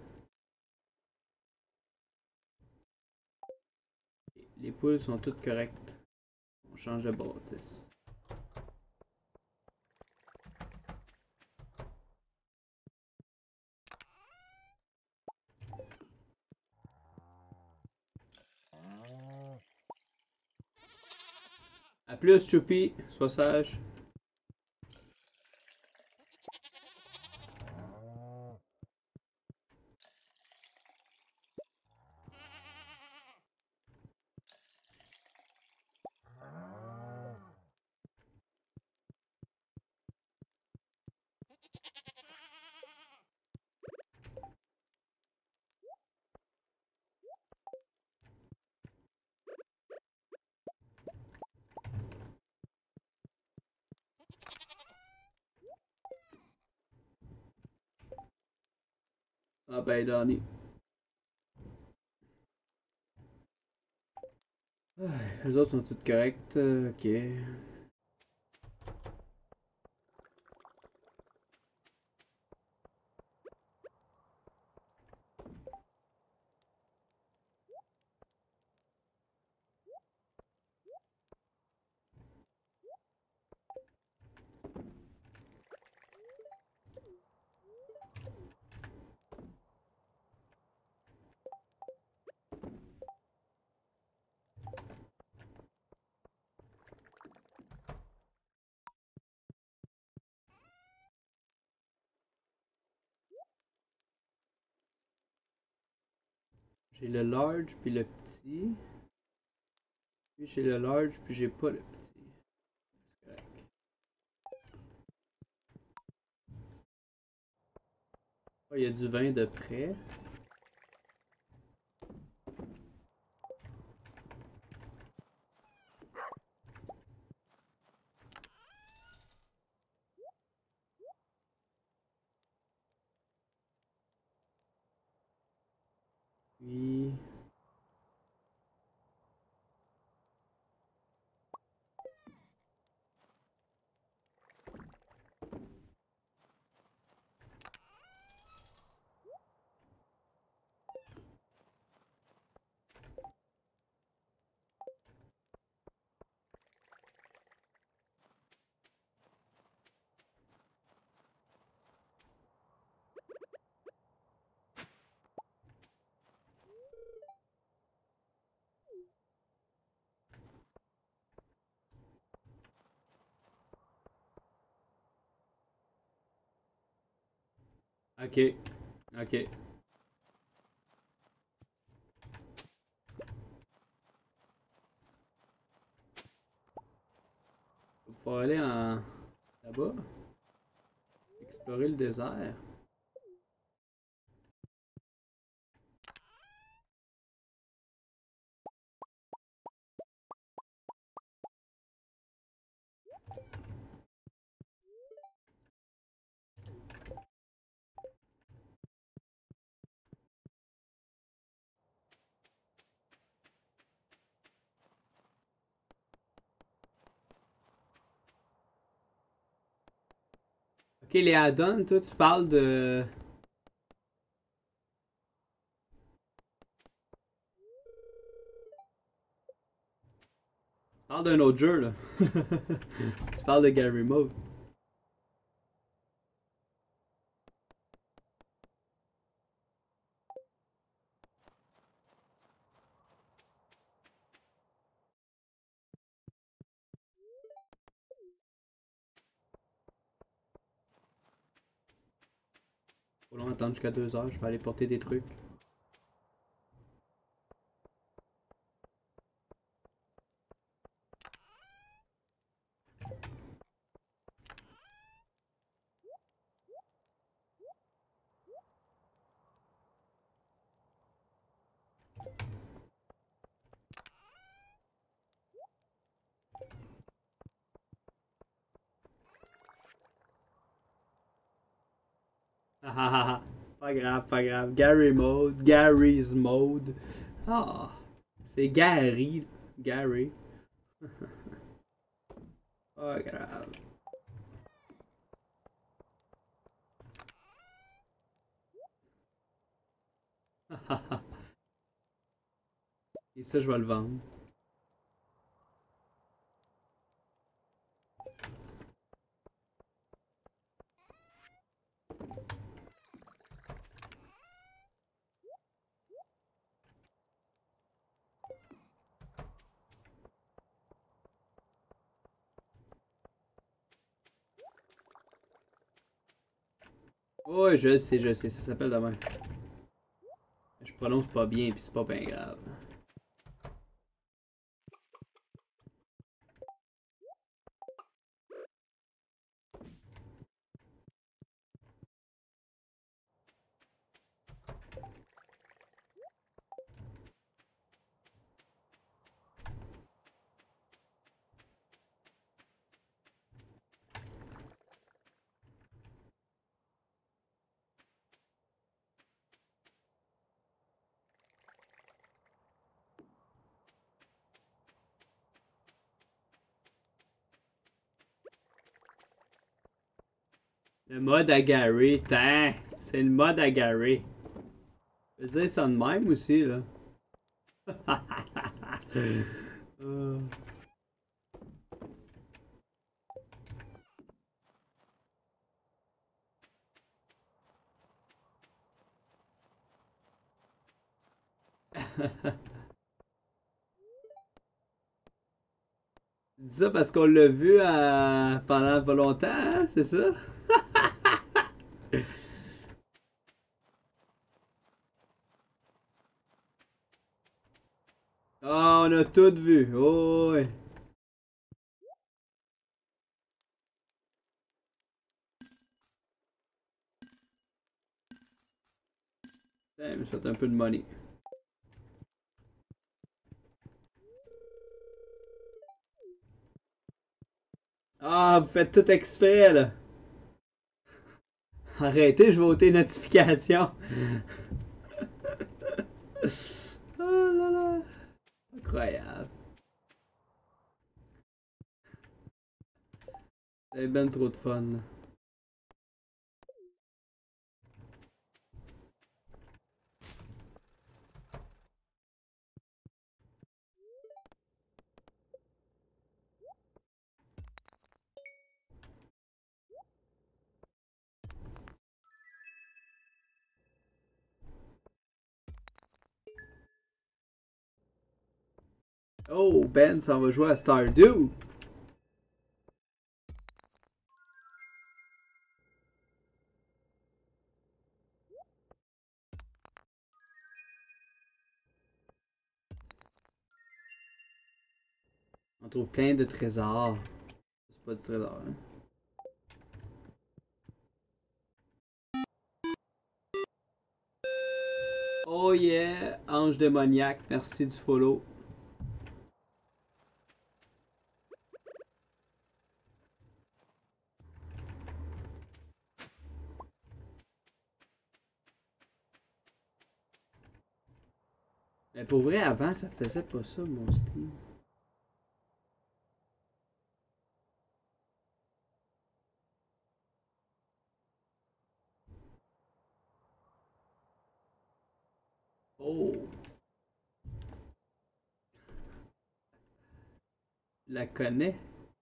Les poules sont toutes correctes. On change de bâtisse. A plus, Choupi. Sois sage. Ah ben, Donnie. Les autres sont toutes correctes. Ok. J'ai le large puis le petit. Puis j'ai le large puis j'ai pas le petit. C'est correct. Ah, il y a du vin de près. Puis. Ok. Ok. On va pouvoir aller en. Là-bas. Explorer le désert. Ok, les add-ons, toi, tu parles de. Tu parles d'un autre jeu, là. Tu parles de Gary Mode. Faut long attendre jusqu'à 2 heures, je vais aller porter des trucs. Ah ah ah ah. Pas grave, pas grave. Gary Mode, Gary's Mode. Ah, c'est Gary. Gary. Pas grave. Et ça, je vais le vendre. Ouais, je sais, ça s'appelle demain. Je prononce pas bien, puis c'est pas bien grave. Le mode agarré, tain! C'est le mode agarré. Je veux dire ça de même aussi, là. Euh. Dis ça parce qu'on l'a vu pendant pas longtemps, hein, c'est ça? Ah, on a tout vu. Oh, ouais. Putain, me fait un peu de money. Ah, vous faites tout exprès, là. Arrêtez, je vais ôter notification. Oh là là. Incroyable. C'est ben trop de fun. Oh, Ben s'en va jouer à Stardew. On trouve plein de trésors. C'est pas du trésor, hein. Oh yeah, ange démoniaque, merci du follow. Mais pour vrai, avant, ça faisait pas ça, mon Steam. Oh, je la connais.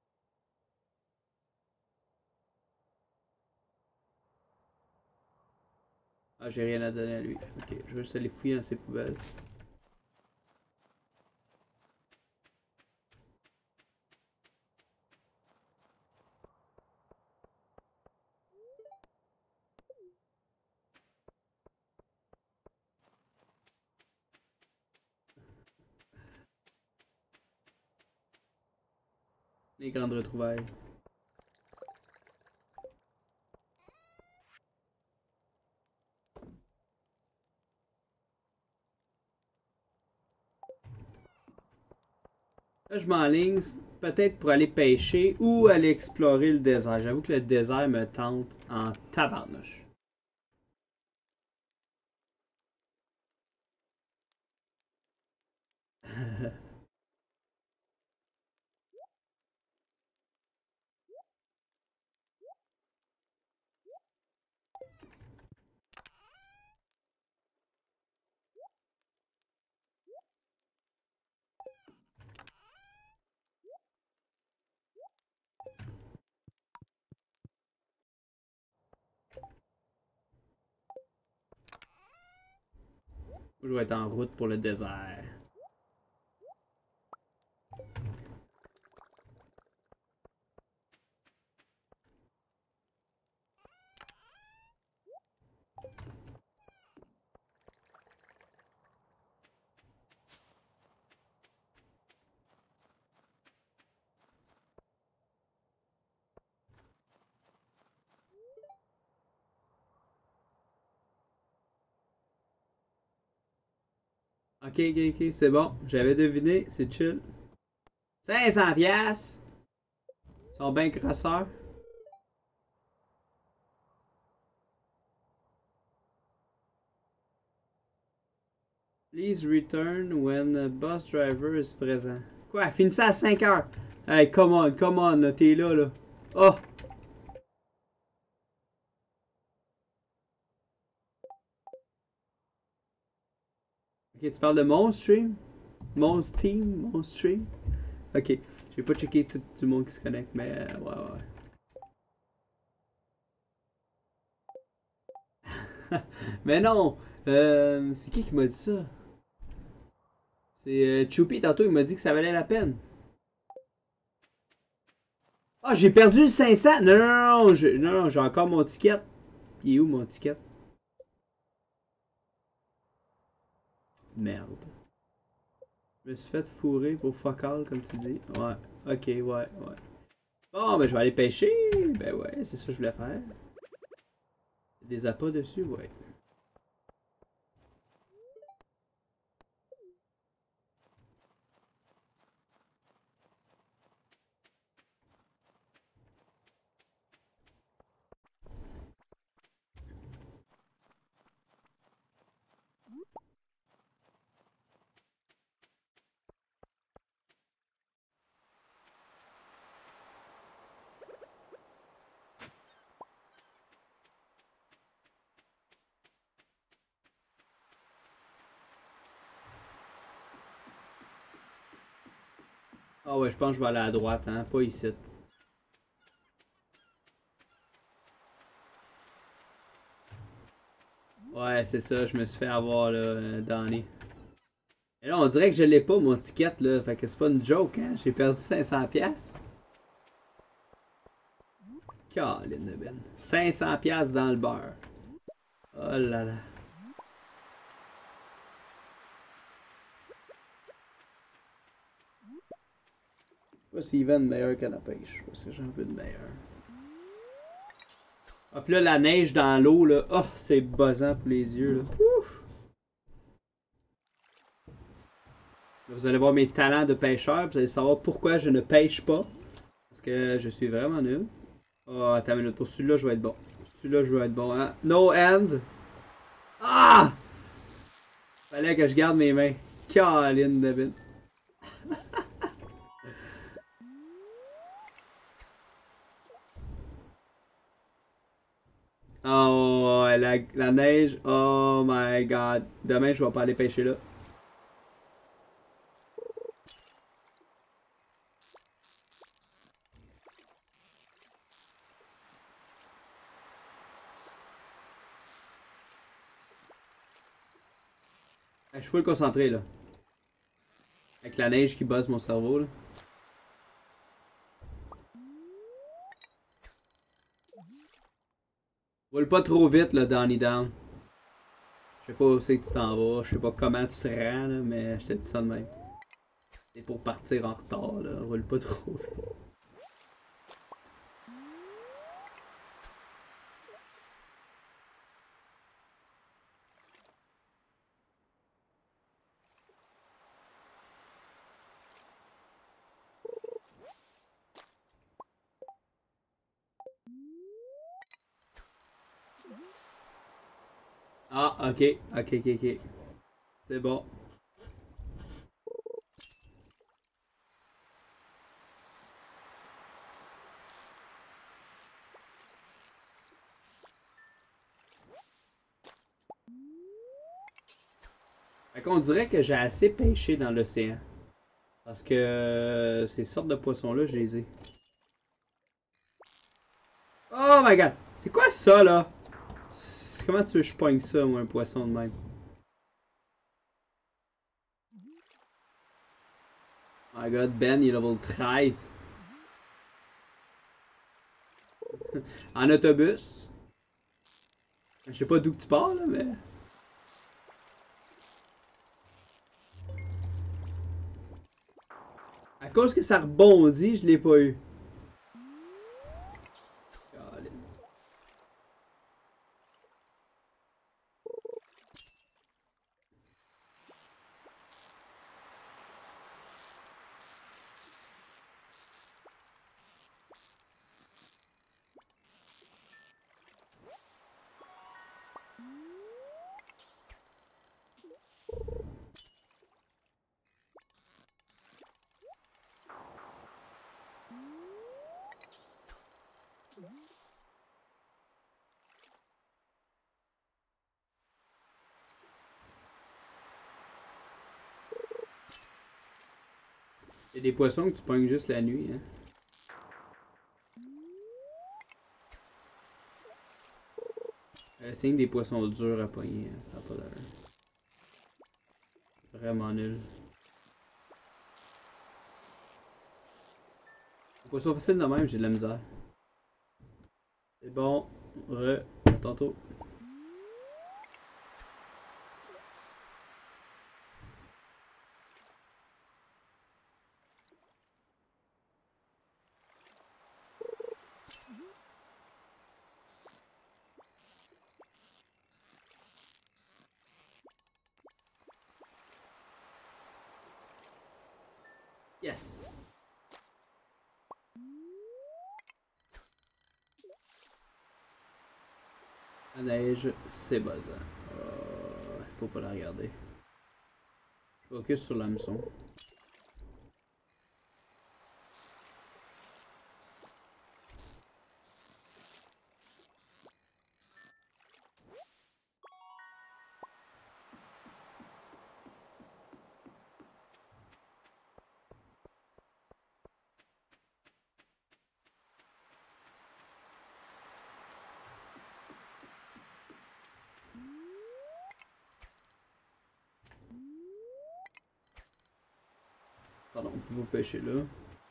Ah, j'ai rien à donner à lui. Ok, je vais juste aller fouiller dans ses poubelles. Les grandes retrouvailles. Là, je m'enligne peut-être pour aller pêcher ou aller explorer le désert. J'avoue que le désert me tente en tabarnouche. Je vais être en route pour le désert. Ok, ok, ok, c'est bon. J'avais deviné, c'est chill. 500 piastres! Ils sont bien crosseurs. Please return when the bus driver is present. Quoi? Finissez à 5 heures. Hey, come on, là, t'es là, là. Oh! Ok, tu parles de mon stream? Mon Steam? Mon stream? Ok. J'ai pas checké tout le monde qui se connecte, mais ouais. Mais non! C'est qui m'a dit ça? C'est Choupi, tantôt, il m'a dit que ça valait la peine. Ah, j'ai perdu le 500! Non, non, non, non, j'ai encore mon ticket. Il est où mon ticket? Merde. Je me suis fait fourrer pour fuck all, comme tu dis. Ouais. Ok, ouais, ouais. Bon, ben je vais aller pêcher. Ben ouais, c'est ça que je voulais faire. Des appâts dessus, ouais. Ah ouais, je pense que je vais aller à droite, hein, pas ici. Ouais, c'est ça, je me suis fait avoir, là, Donnie. Et là, on dirait que je l'ai pas, mon ticket, là. Fait que c'est pas une joke, hein. J'ai perdu 500$. Caline de ben. 500$ dans le beurre. Oh là là. Je sais pas s'il vend de meilleur qu'à la pêche. Parce que j'en veux de meilleur. Ah, pis là, la neige dans l'eau, là. Oh, c'est buzzant pour les yeux, là. Ouf! Vous allez voir mes talents de pêcheur. Vous allez savoir pourquoi je ne pêche pas. Parce que je suis vraiment nul. Oh, attends une minute. Pour celui-là, je vais être bon. Pour celui-là, je vais être bon, hein. No end. Ah! Fallait que je garde mes mains. Caroline Devin. Oh, la neige. Oh my god. Demain, je vais pas aller pêcher là. Je suis full concentré là. Avec la neige qui bosse mon cerveau là. Roule pas trop vite là, Donnie Down. Je sais pas où c'est que tu t'en vas, je sais pas comment tu te rends là, mais je te dis ça de même. C'est pour partir en retard là, roule pas trop vite. Ah, ok, ok, ok, ok. C'est bon. Fait qu'on dirait que j'ai assez pêché dans l'océan. Parce que ces sortes de poissons-là, je les ai. Oh my god! C'est quoi ça là? Comment tu veux que je pogne ça, moi, un poisson de même? Oh my god, Ben, il est level 13. En autobus. Je sais pas d'où tu pars là, mais. À cause que ça rebondit, je l'ai pas eu. a des poissons que tu pognes juste la nuit, hein. C'est des poissons durs à pogner, hein. Ça n'a pas l'air. Vraiment nul. Les poissons faciles de même, j'ai de la misère. C'est bon. À tantôt. Yes! La neige, c'est buzzant. Faut pas la regarder. Je focus sur l'hameçon. Pardon, on peut pas pêcher là.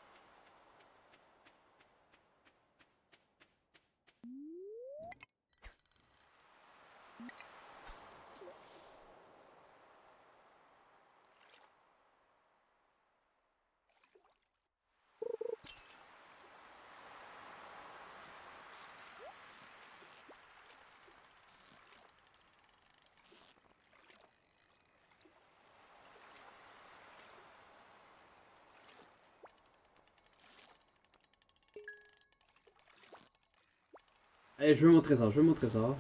Allez, je veux mon trésor, je veux mon trésor.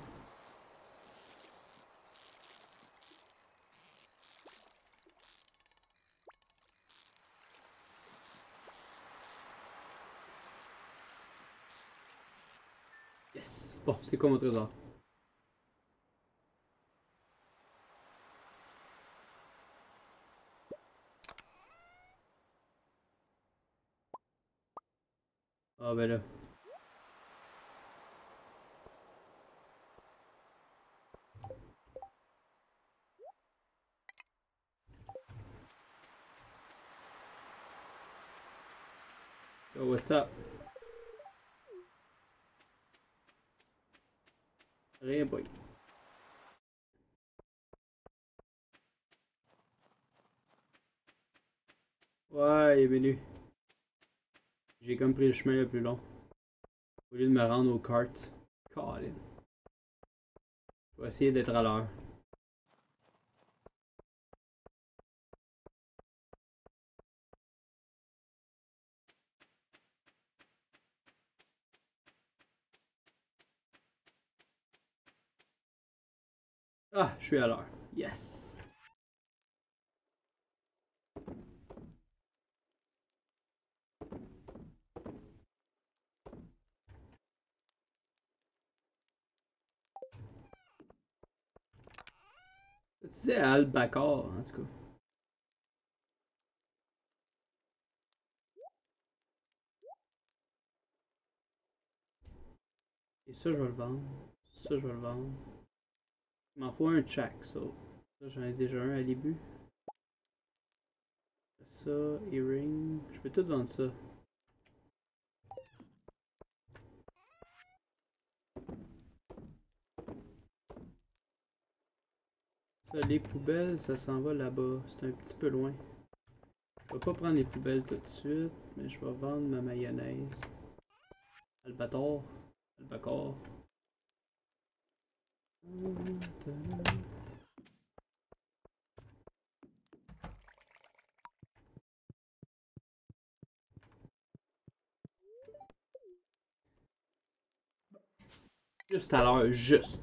Yes! Bon, c'est quoi mon trésor? Ah ben là. Yo, what's up? Rien, boy. Ouais, il est venu. J'ai comme pris le chemin le plus long. Au lieu de me rendre aux cartes. Colin. Je vais essayer d'être à l'heure. Ah, je suis à l'heure. Yes! Tu disais Albacore, en tout cas. Et ça, je vais le vendre. Ça, je vais le vendre. Il m'en faut un de chaque, ça. Ça, j'en ai déjà un à début. Ça, earring. Je peux tout vendre ça. Ça, les poubelles, ça s'en va là-bas. C'est un petit peu loin. Je vais pas prendre les poubelles tout de suite, mais je vais vendre ma mayonnaise. Albator. Albacore. Juste à l'heure, juste.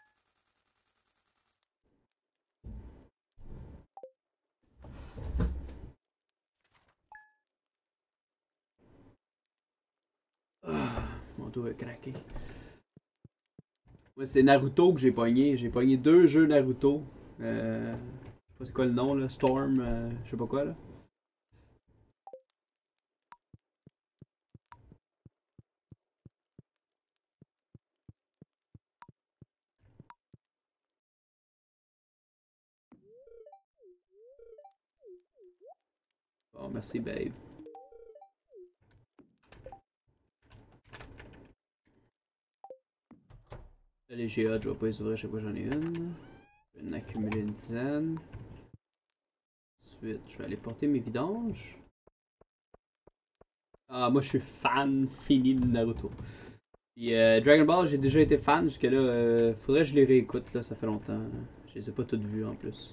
Ah, mon dos est craqué. Moi, c'est Naruto que j'ai pogné. J'ai pogné 2 jeux Naruto. Je sais pas c'est quoi le nom là. Storm, je sais pas quoi là. Bon, merci, babe. Là, les GA, je vais pas les ouvrir, je sais pas, j'en ai une. Je vais en accumuler une dizaine. Ensuite, je vais aller porter mes vidanges. Ah, moi, je suis fan fini de Naruto. Puis Dragon Ball, j'ai déjà été fan, jusque là, faudrait que je les réécoute, là, ça fait longtemps. Là. Je les ai pas toutes vues en plus.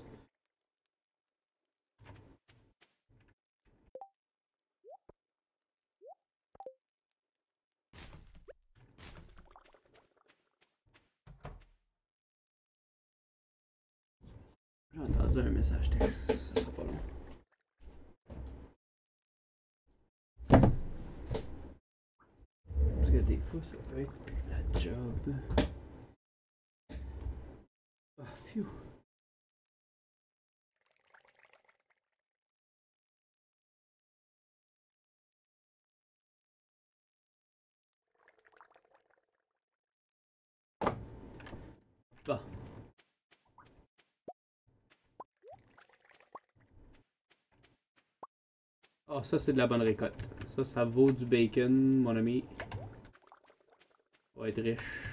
J'ai entendu un message texte, ça sera pas long. Parce que des fois, ça peut être la job. Ah, phew. Bon. Ah, ça, c'est de la bonne récolte. Ça vaut du bacon, mon ami. On va être riche.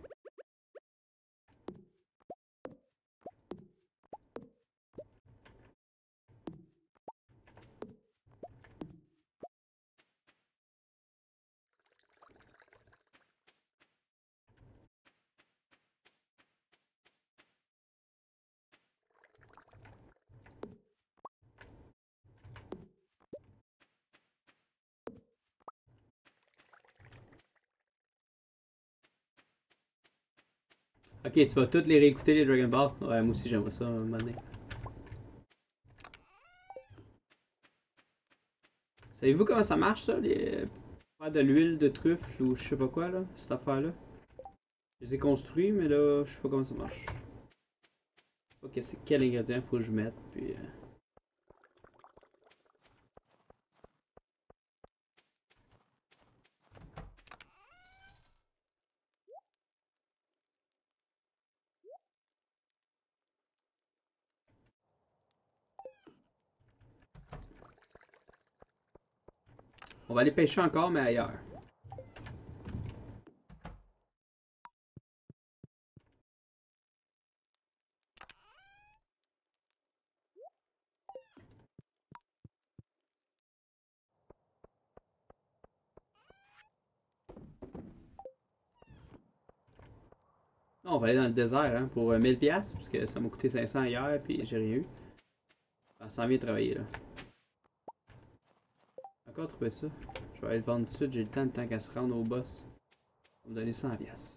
Ok, tu vas toutes les réécouter, les Dragon Ball? Ouais, moi aussi, j'aimerais ça, un moment donné. Savez-vous comment ça marche, ça, les... faire de l'huile de truffe ou je sais pas quoi, là, cette affaire-là? Je les ai construits, mais là, je sais pas comment ça marche. Ok, c'est quel ingrédient faut que je mette, puis... On va aller pêcher encore, mais ailleurs. Non, on va aller dans le désert, hein, pour 1000$, parce que ça m'a coûté 500 hier, puis j'ai rien eu. Ça s'en vient travailler, là. Encore trouvé ça. Je vais aller le vendre tout de suite, j'ai le temps qu'à se rendre au boss. On va me donner 100$.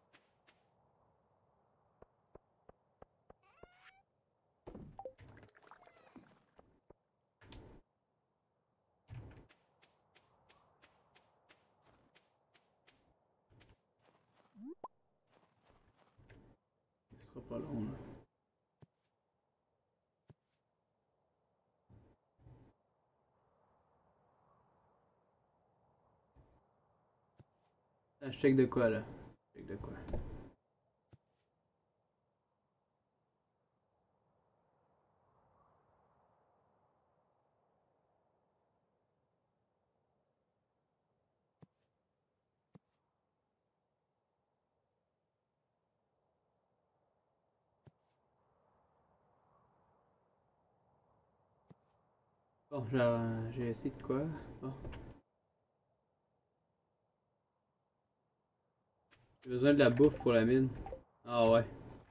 Ce sera pas long, là. Ah, je check de quoi, là? Je check de quoi? Bon, j'ai essayé de quoi? Bon. J'ai besoin de la bouffe pour la mine. Ah ouais.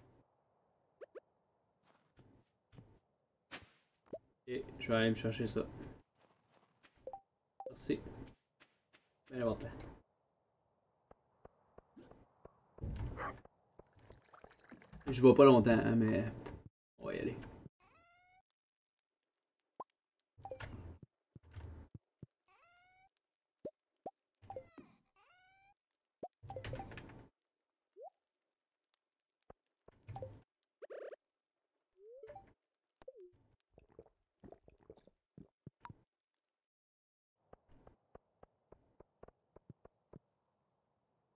Ok, je vais aller me chercher ça. Merci. Bien important. Je vois pas longtemps, hein, mais on va y aller. « 」 « 」 « 」 « 」 « 」 « 」 « 」 « 」 « 」 « 」 « 」 « 」 « 」 « 」 « 」 « 」 « 」 « 」 « 」 « 」 « 」 « 」 « 」 « 」 « 」 « 」 « 」 « 」 « 」 « 」 «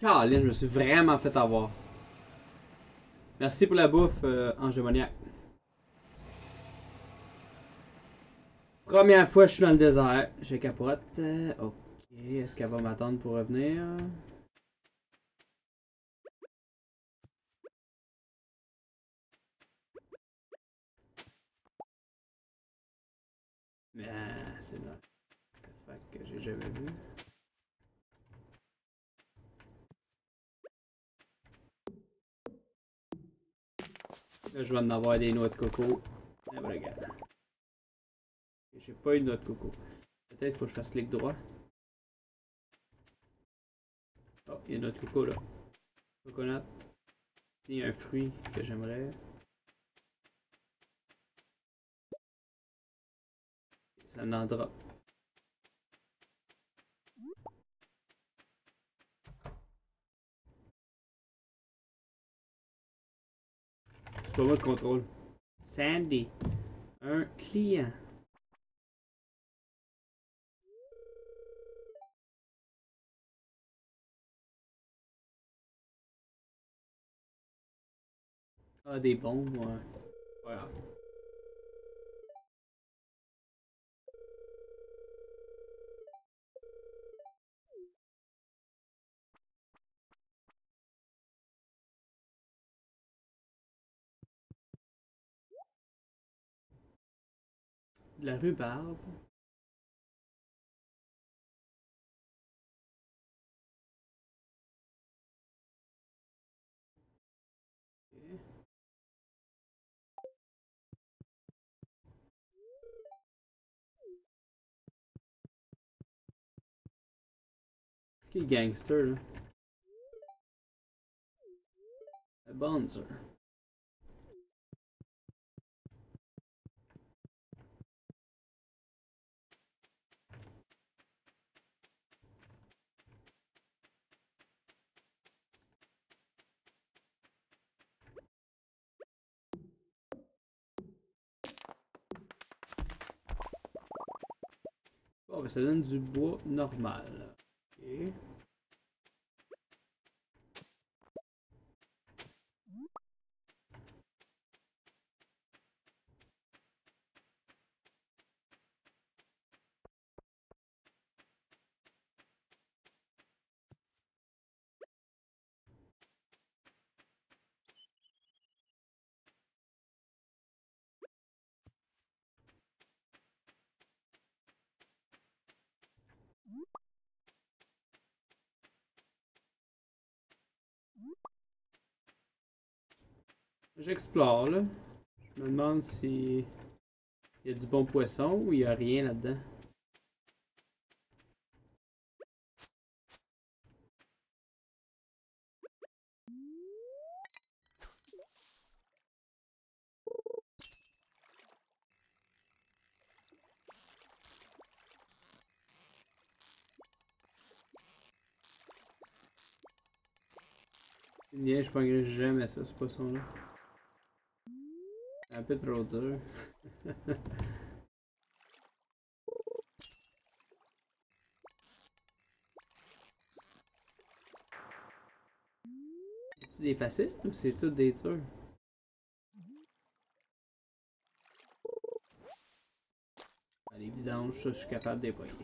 Caroline, je me suis vraiment fait avoir. Merci pour la bouffe, Ange démoniaque. Première fois que je suis dans le désert. Je capote. Ok, est-ce qu'elle va m'attendre pour revenir? C'est là. Fait que j'ai jamais vu. Là, je vais en avoir des noix de coco. Ah, ben, regarde. J'ai pas eu de noix de coco. Peut-être faut que je fasse clic droit. Oh, il y a une noix de coco là. Coconut. Il y a un fruit que j'aimerais. Ça en drop. C'est pas moi qui contrôle. Sandy. Un client. Ah, des bombes, ouais. Voilà. De la rhubarbe. Okay. Qui est gangster là? La Bonzer. Bon, ben, ça donne du bois normal. Ok. J'explore là. Je me demande si il y a du bon poisson ou il y a rien là-dedans. Je pognerai jamais ça, ce poisson-là. C'est un peu trop dur. C'est des faciles ou c'est tout des durs? Les vidanges, ça, je suis capable de les pogner.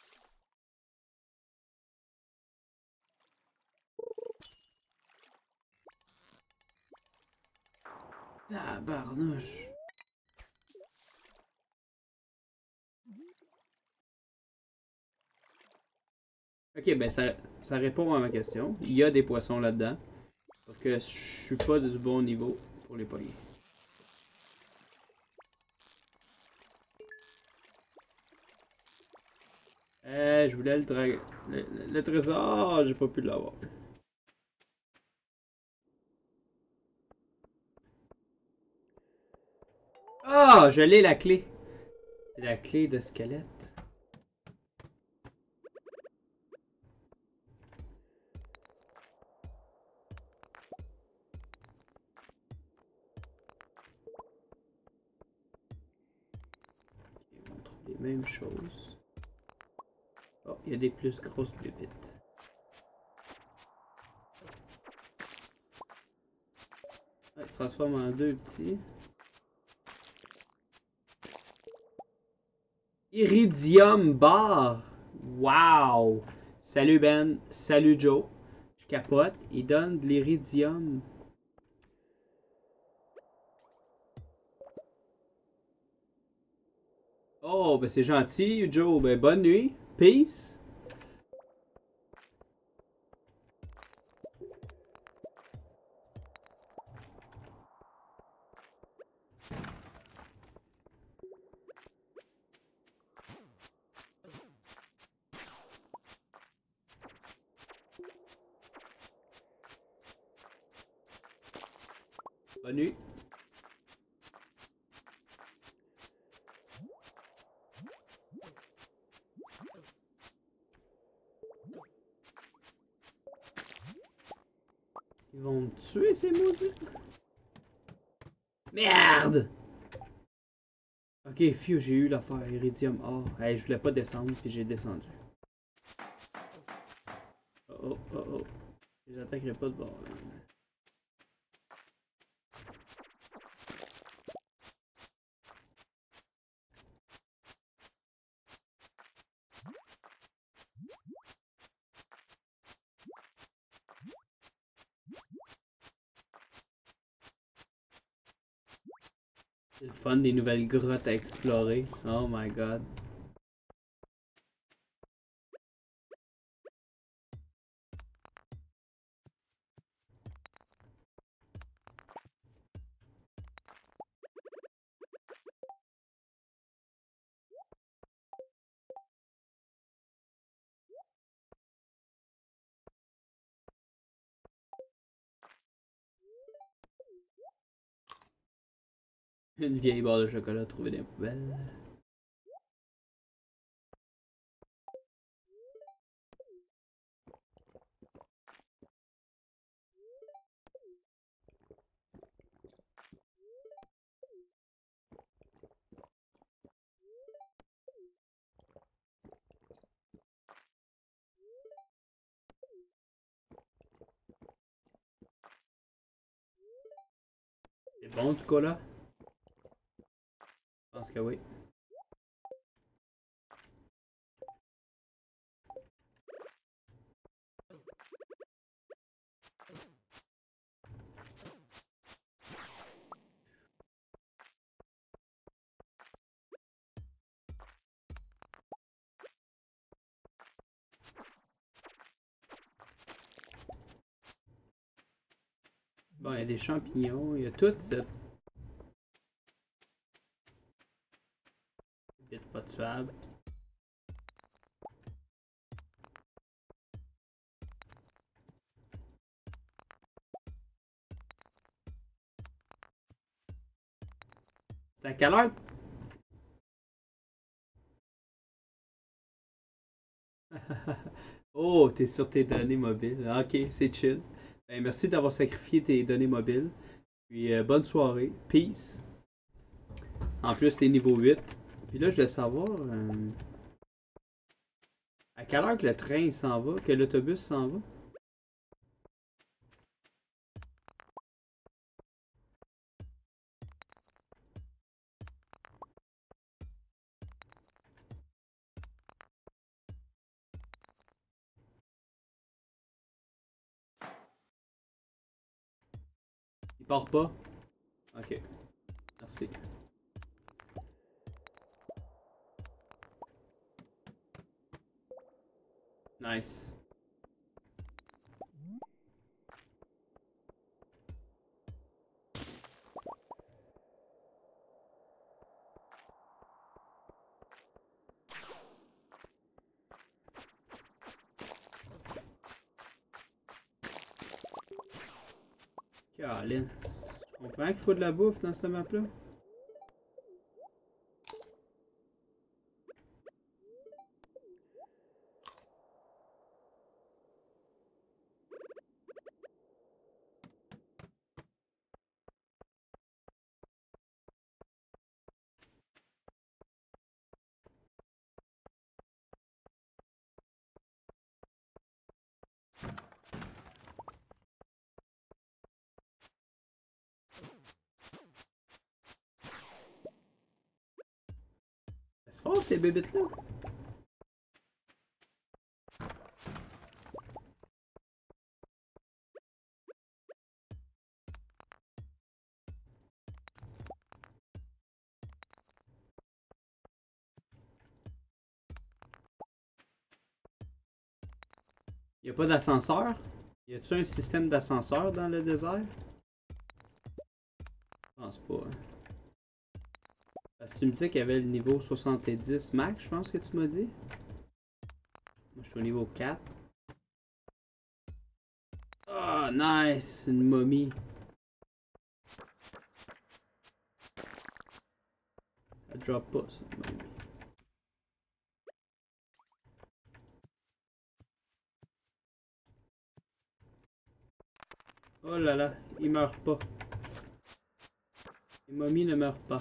Tabarnouche! Ok, ben ça répond à ma question. Il y a des poissons là-dedans. Sauf que je suis pas du bon niveau pour les pogner. Je voulais le trésor, j'ai pas pu l'avoir. Ah, je l'ai la clé. C'est la clé de squelette. Ok, on trouve les mêmes choses. Oh, il y a des plus grosses pépites. Ouais, il se transforme en deux petits. Iridium bar. Wow! Salut Ben, salut Joe. Je capote, il donne de l'iridium. Oh, ben c'est gentil, Joe. Ben bonne nuit. Peace. Bonne nuit. Ils vont me tuer, ces maudits. Merde! Ok, phew, j'ai eu l'affaire Iridium or. Hey, je voulais pas descendre, puis j'ai descendu. Oh oh oh oh. Je les attaquerai pas de bord. C'est le fun des nouvelles grottes à explorer. Oh my god. Une vieille barre de chocolat trouvée dans les poubelles. C'est bon du cola? Je pense que oui. Bon, il y a des champignons, il y a toute cette bite pas tuable. C'est à quelle heure? Oh, t'es sur tes données mobiles. Ah, ok, c'est chill. Ben, merci d'avoir sacrifié tes données mobiles. Puis bonne soirée. Peace. En plus, t'es niveau 8. Puis là, je voulais savoir à quelle heure que le train s'en va, que l'autobus s'en va. Il part pas. Ok, merci. Nice. Caroline. Je comprends qu'il faut de la bouffe dans cette map-là. C'est fort ces bébites-là. Y a pas d'ascenseur? Y a-tu un système d'ascenseur dans le désert? Je pense pas. Hein. Parce que tu me disais qu'il y avait le niveau 70 max, je pense que tu m'as dit. Moi, je suis au niveau 4. Ah, oh, nice! Une momie. Elle drop pas, ça, une momie. Oh là là, il meurt pas. Les momies ne meurent pas.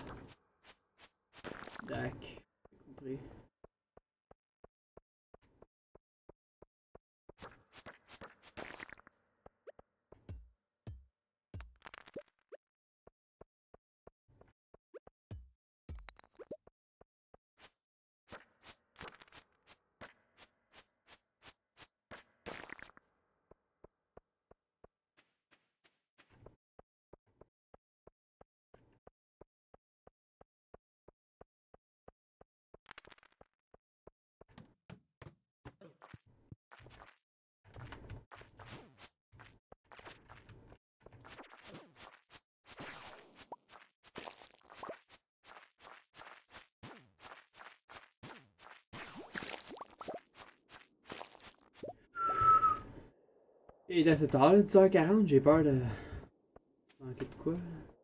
Dac. J'ai compris. Il est assez tard, 10h40, j'ai peur de manquer de quoi.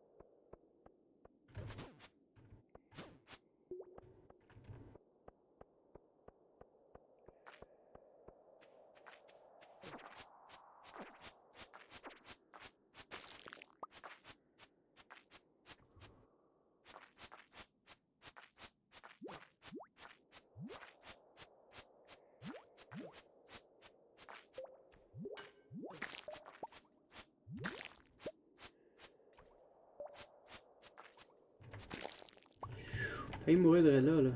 Failli mourir de là.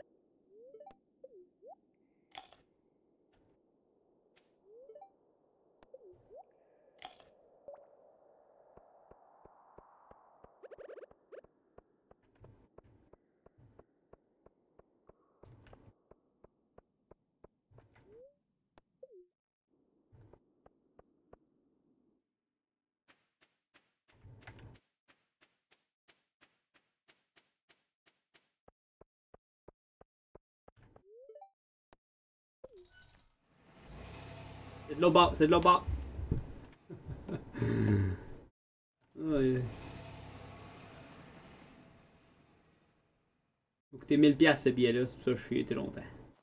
C'est de l'eau bas, c'est de l'eau bas. Ouais. Faut coûter 1000$ ce billet-là, c'est pour ça que je suis été longtemps.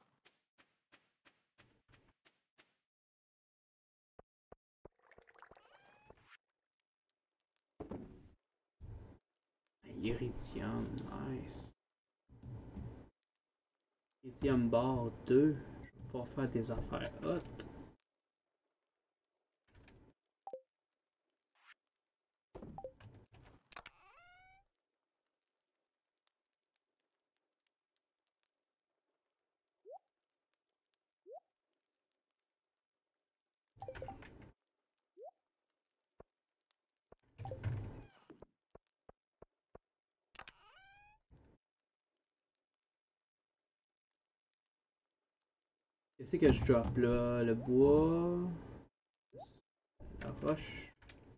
Iridium, nice. Iridium bar 2. Je vais pouvoir faire des affaires hot. Qu'est-ce que je drop là? Le bois. La roche.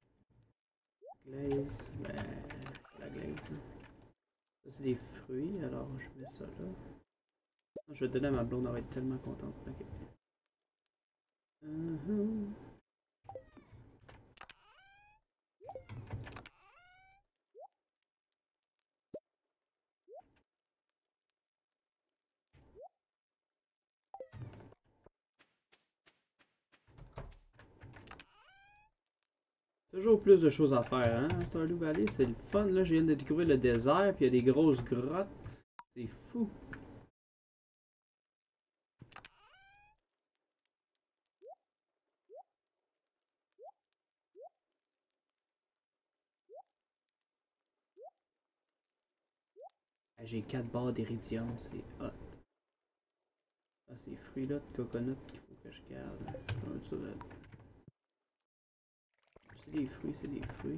Glaze. Ben. La glaze. Ça, c'est des fruits, alors je mets ça là. Je vais donner à ma blonde, elle va être tellement contente. Ok. Toujours plus de choses à faire, hein? Stardew Valley, c'est le fun. Là, je viens de découvrir le désert, puis il y a des grosses grottes. C'est fou. J'ai 4 barres d'iridium, c'est hot. Ah, ces fruits-là de coconut qu'il faut que je garde. C'est des fruits, c'est des fruits.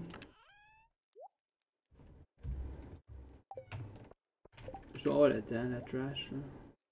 Je dois avoir le temps, la trash. Là.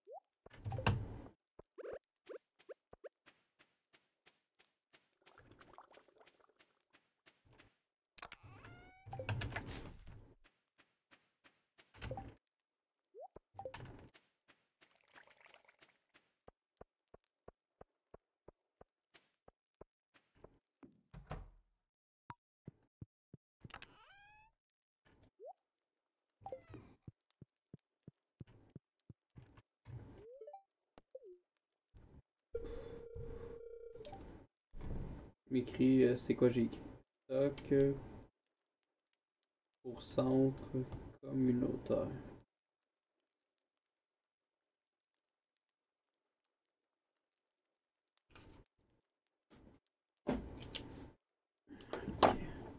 M'écrit, c'est quoi j'ai écrit? Stock pour centre communautaire. Okay.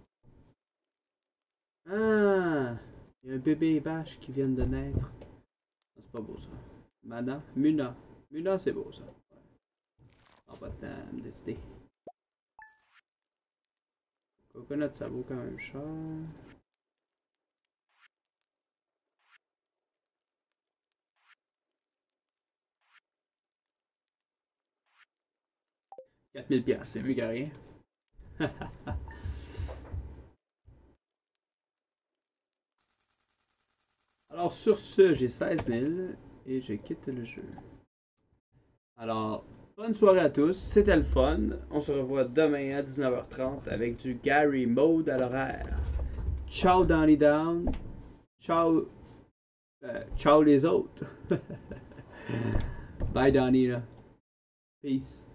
Ah! Il y a un bébé vache qui vient de naître. C'est pas beau ça. Mana? Muna. Muna, c'est beau ça. Ouais. Pas de temps à me décider. Coconut, ça vaut quand même cher. $4000$, c'est mieux que rien. Alors sur ce, j'ai 16 000 et je quitte le jeu. Alors, bonne soirée à tous, c'était le fun. On se revoit demain à 19h30 avec du Gary Mode à l'horaire. Ciao Donnie Down. Ciao. Ciao les autres. Bye Donnie. Peace.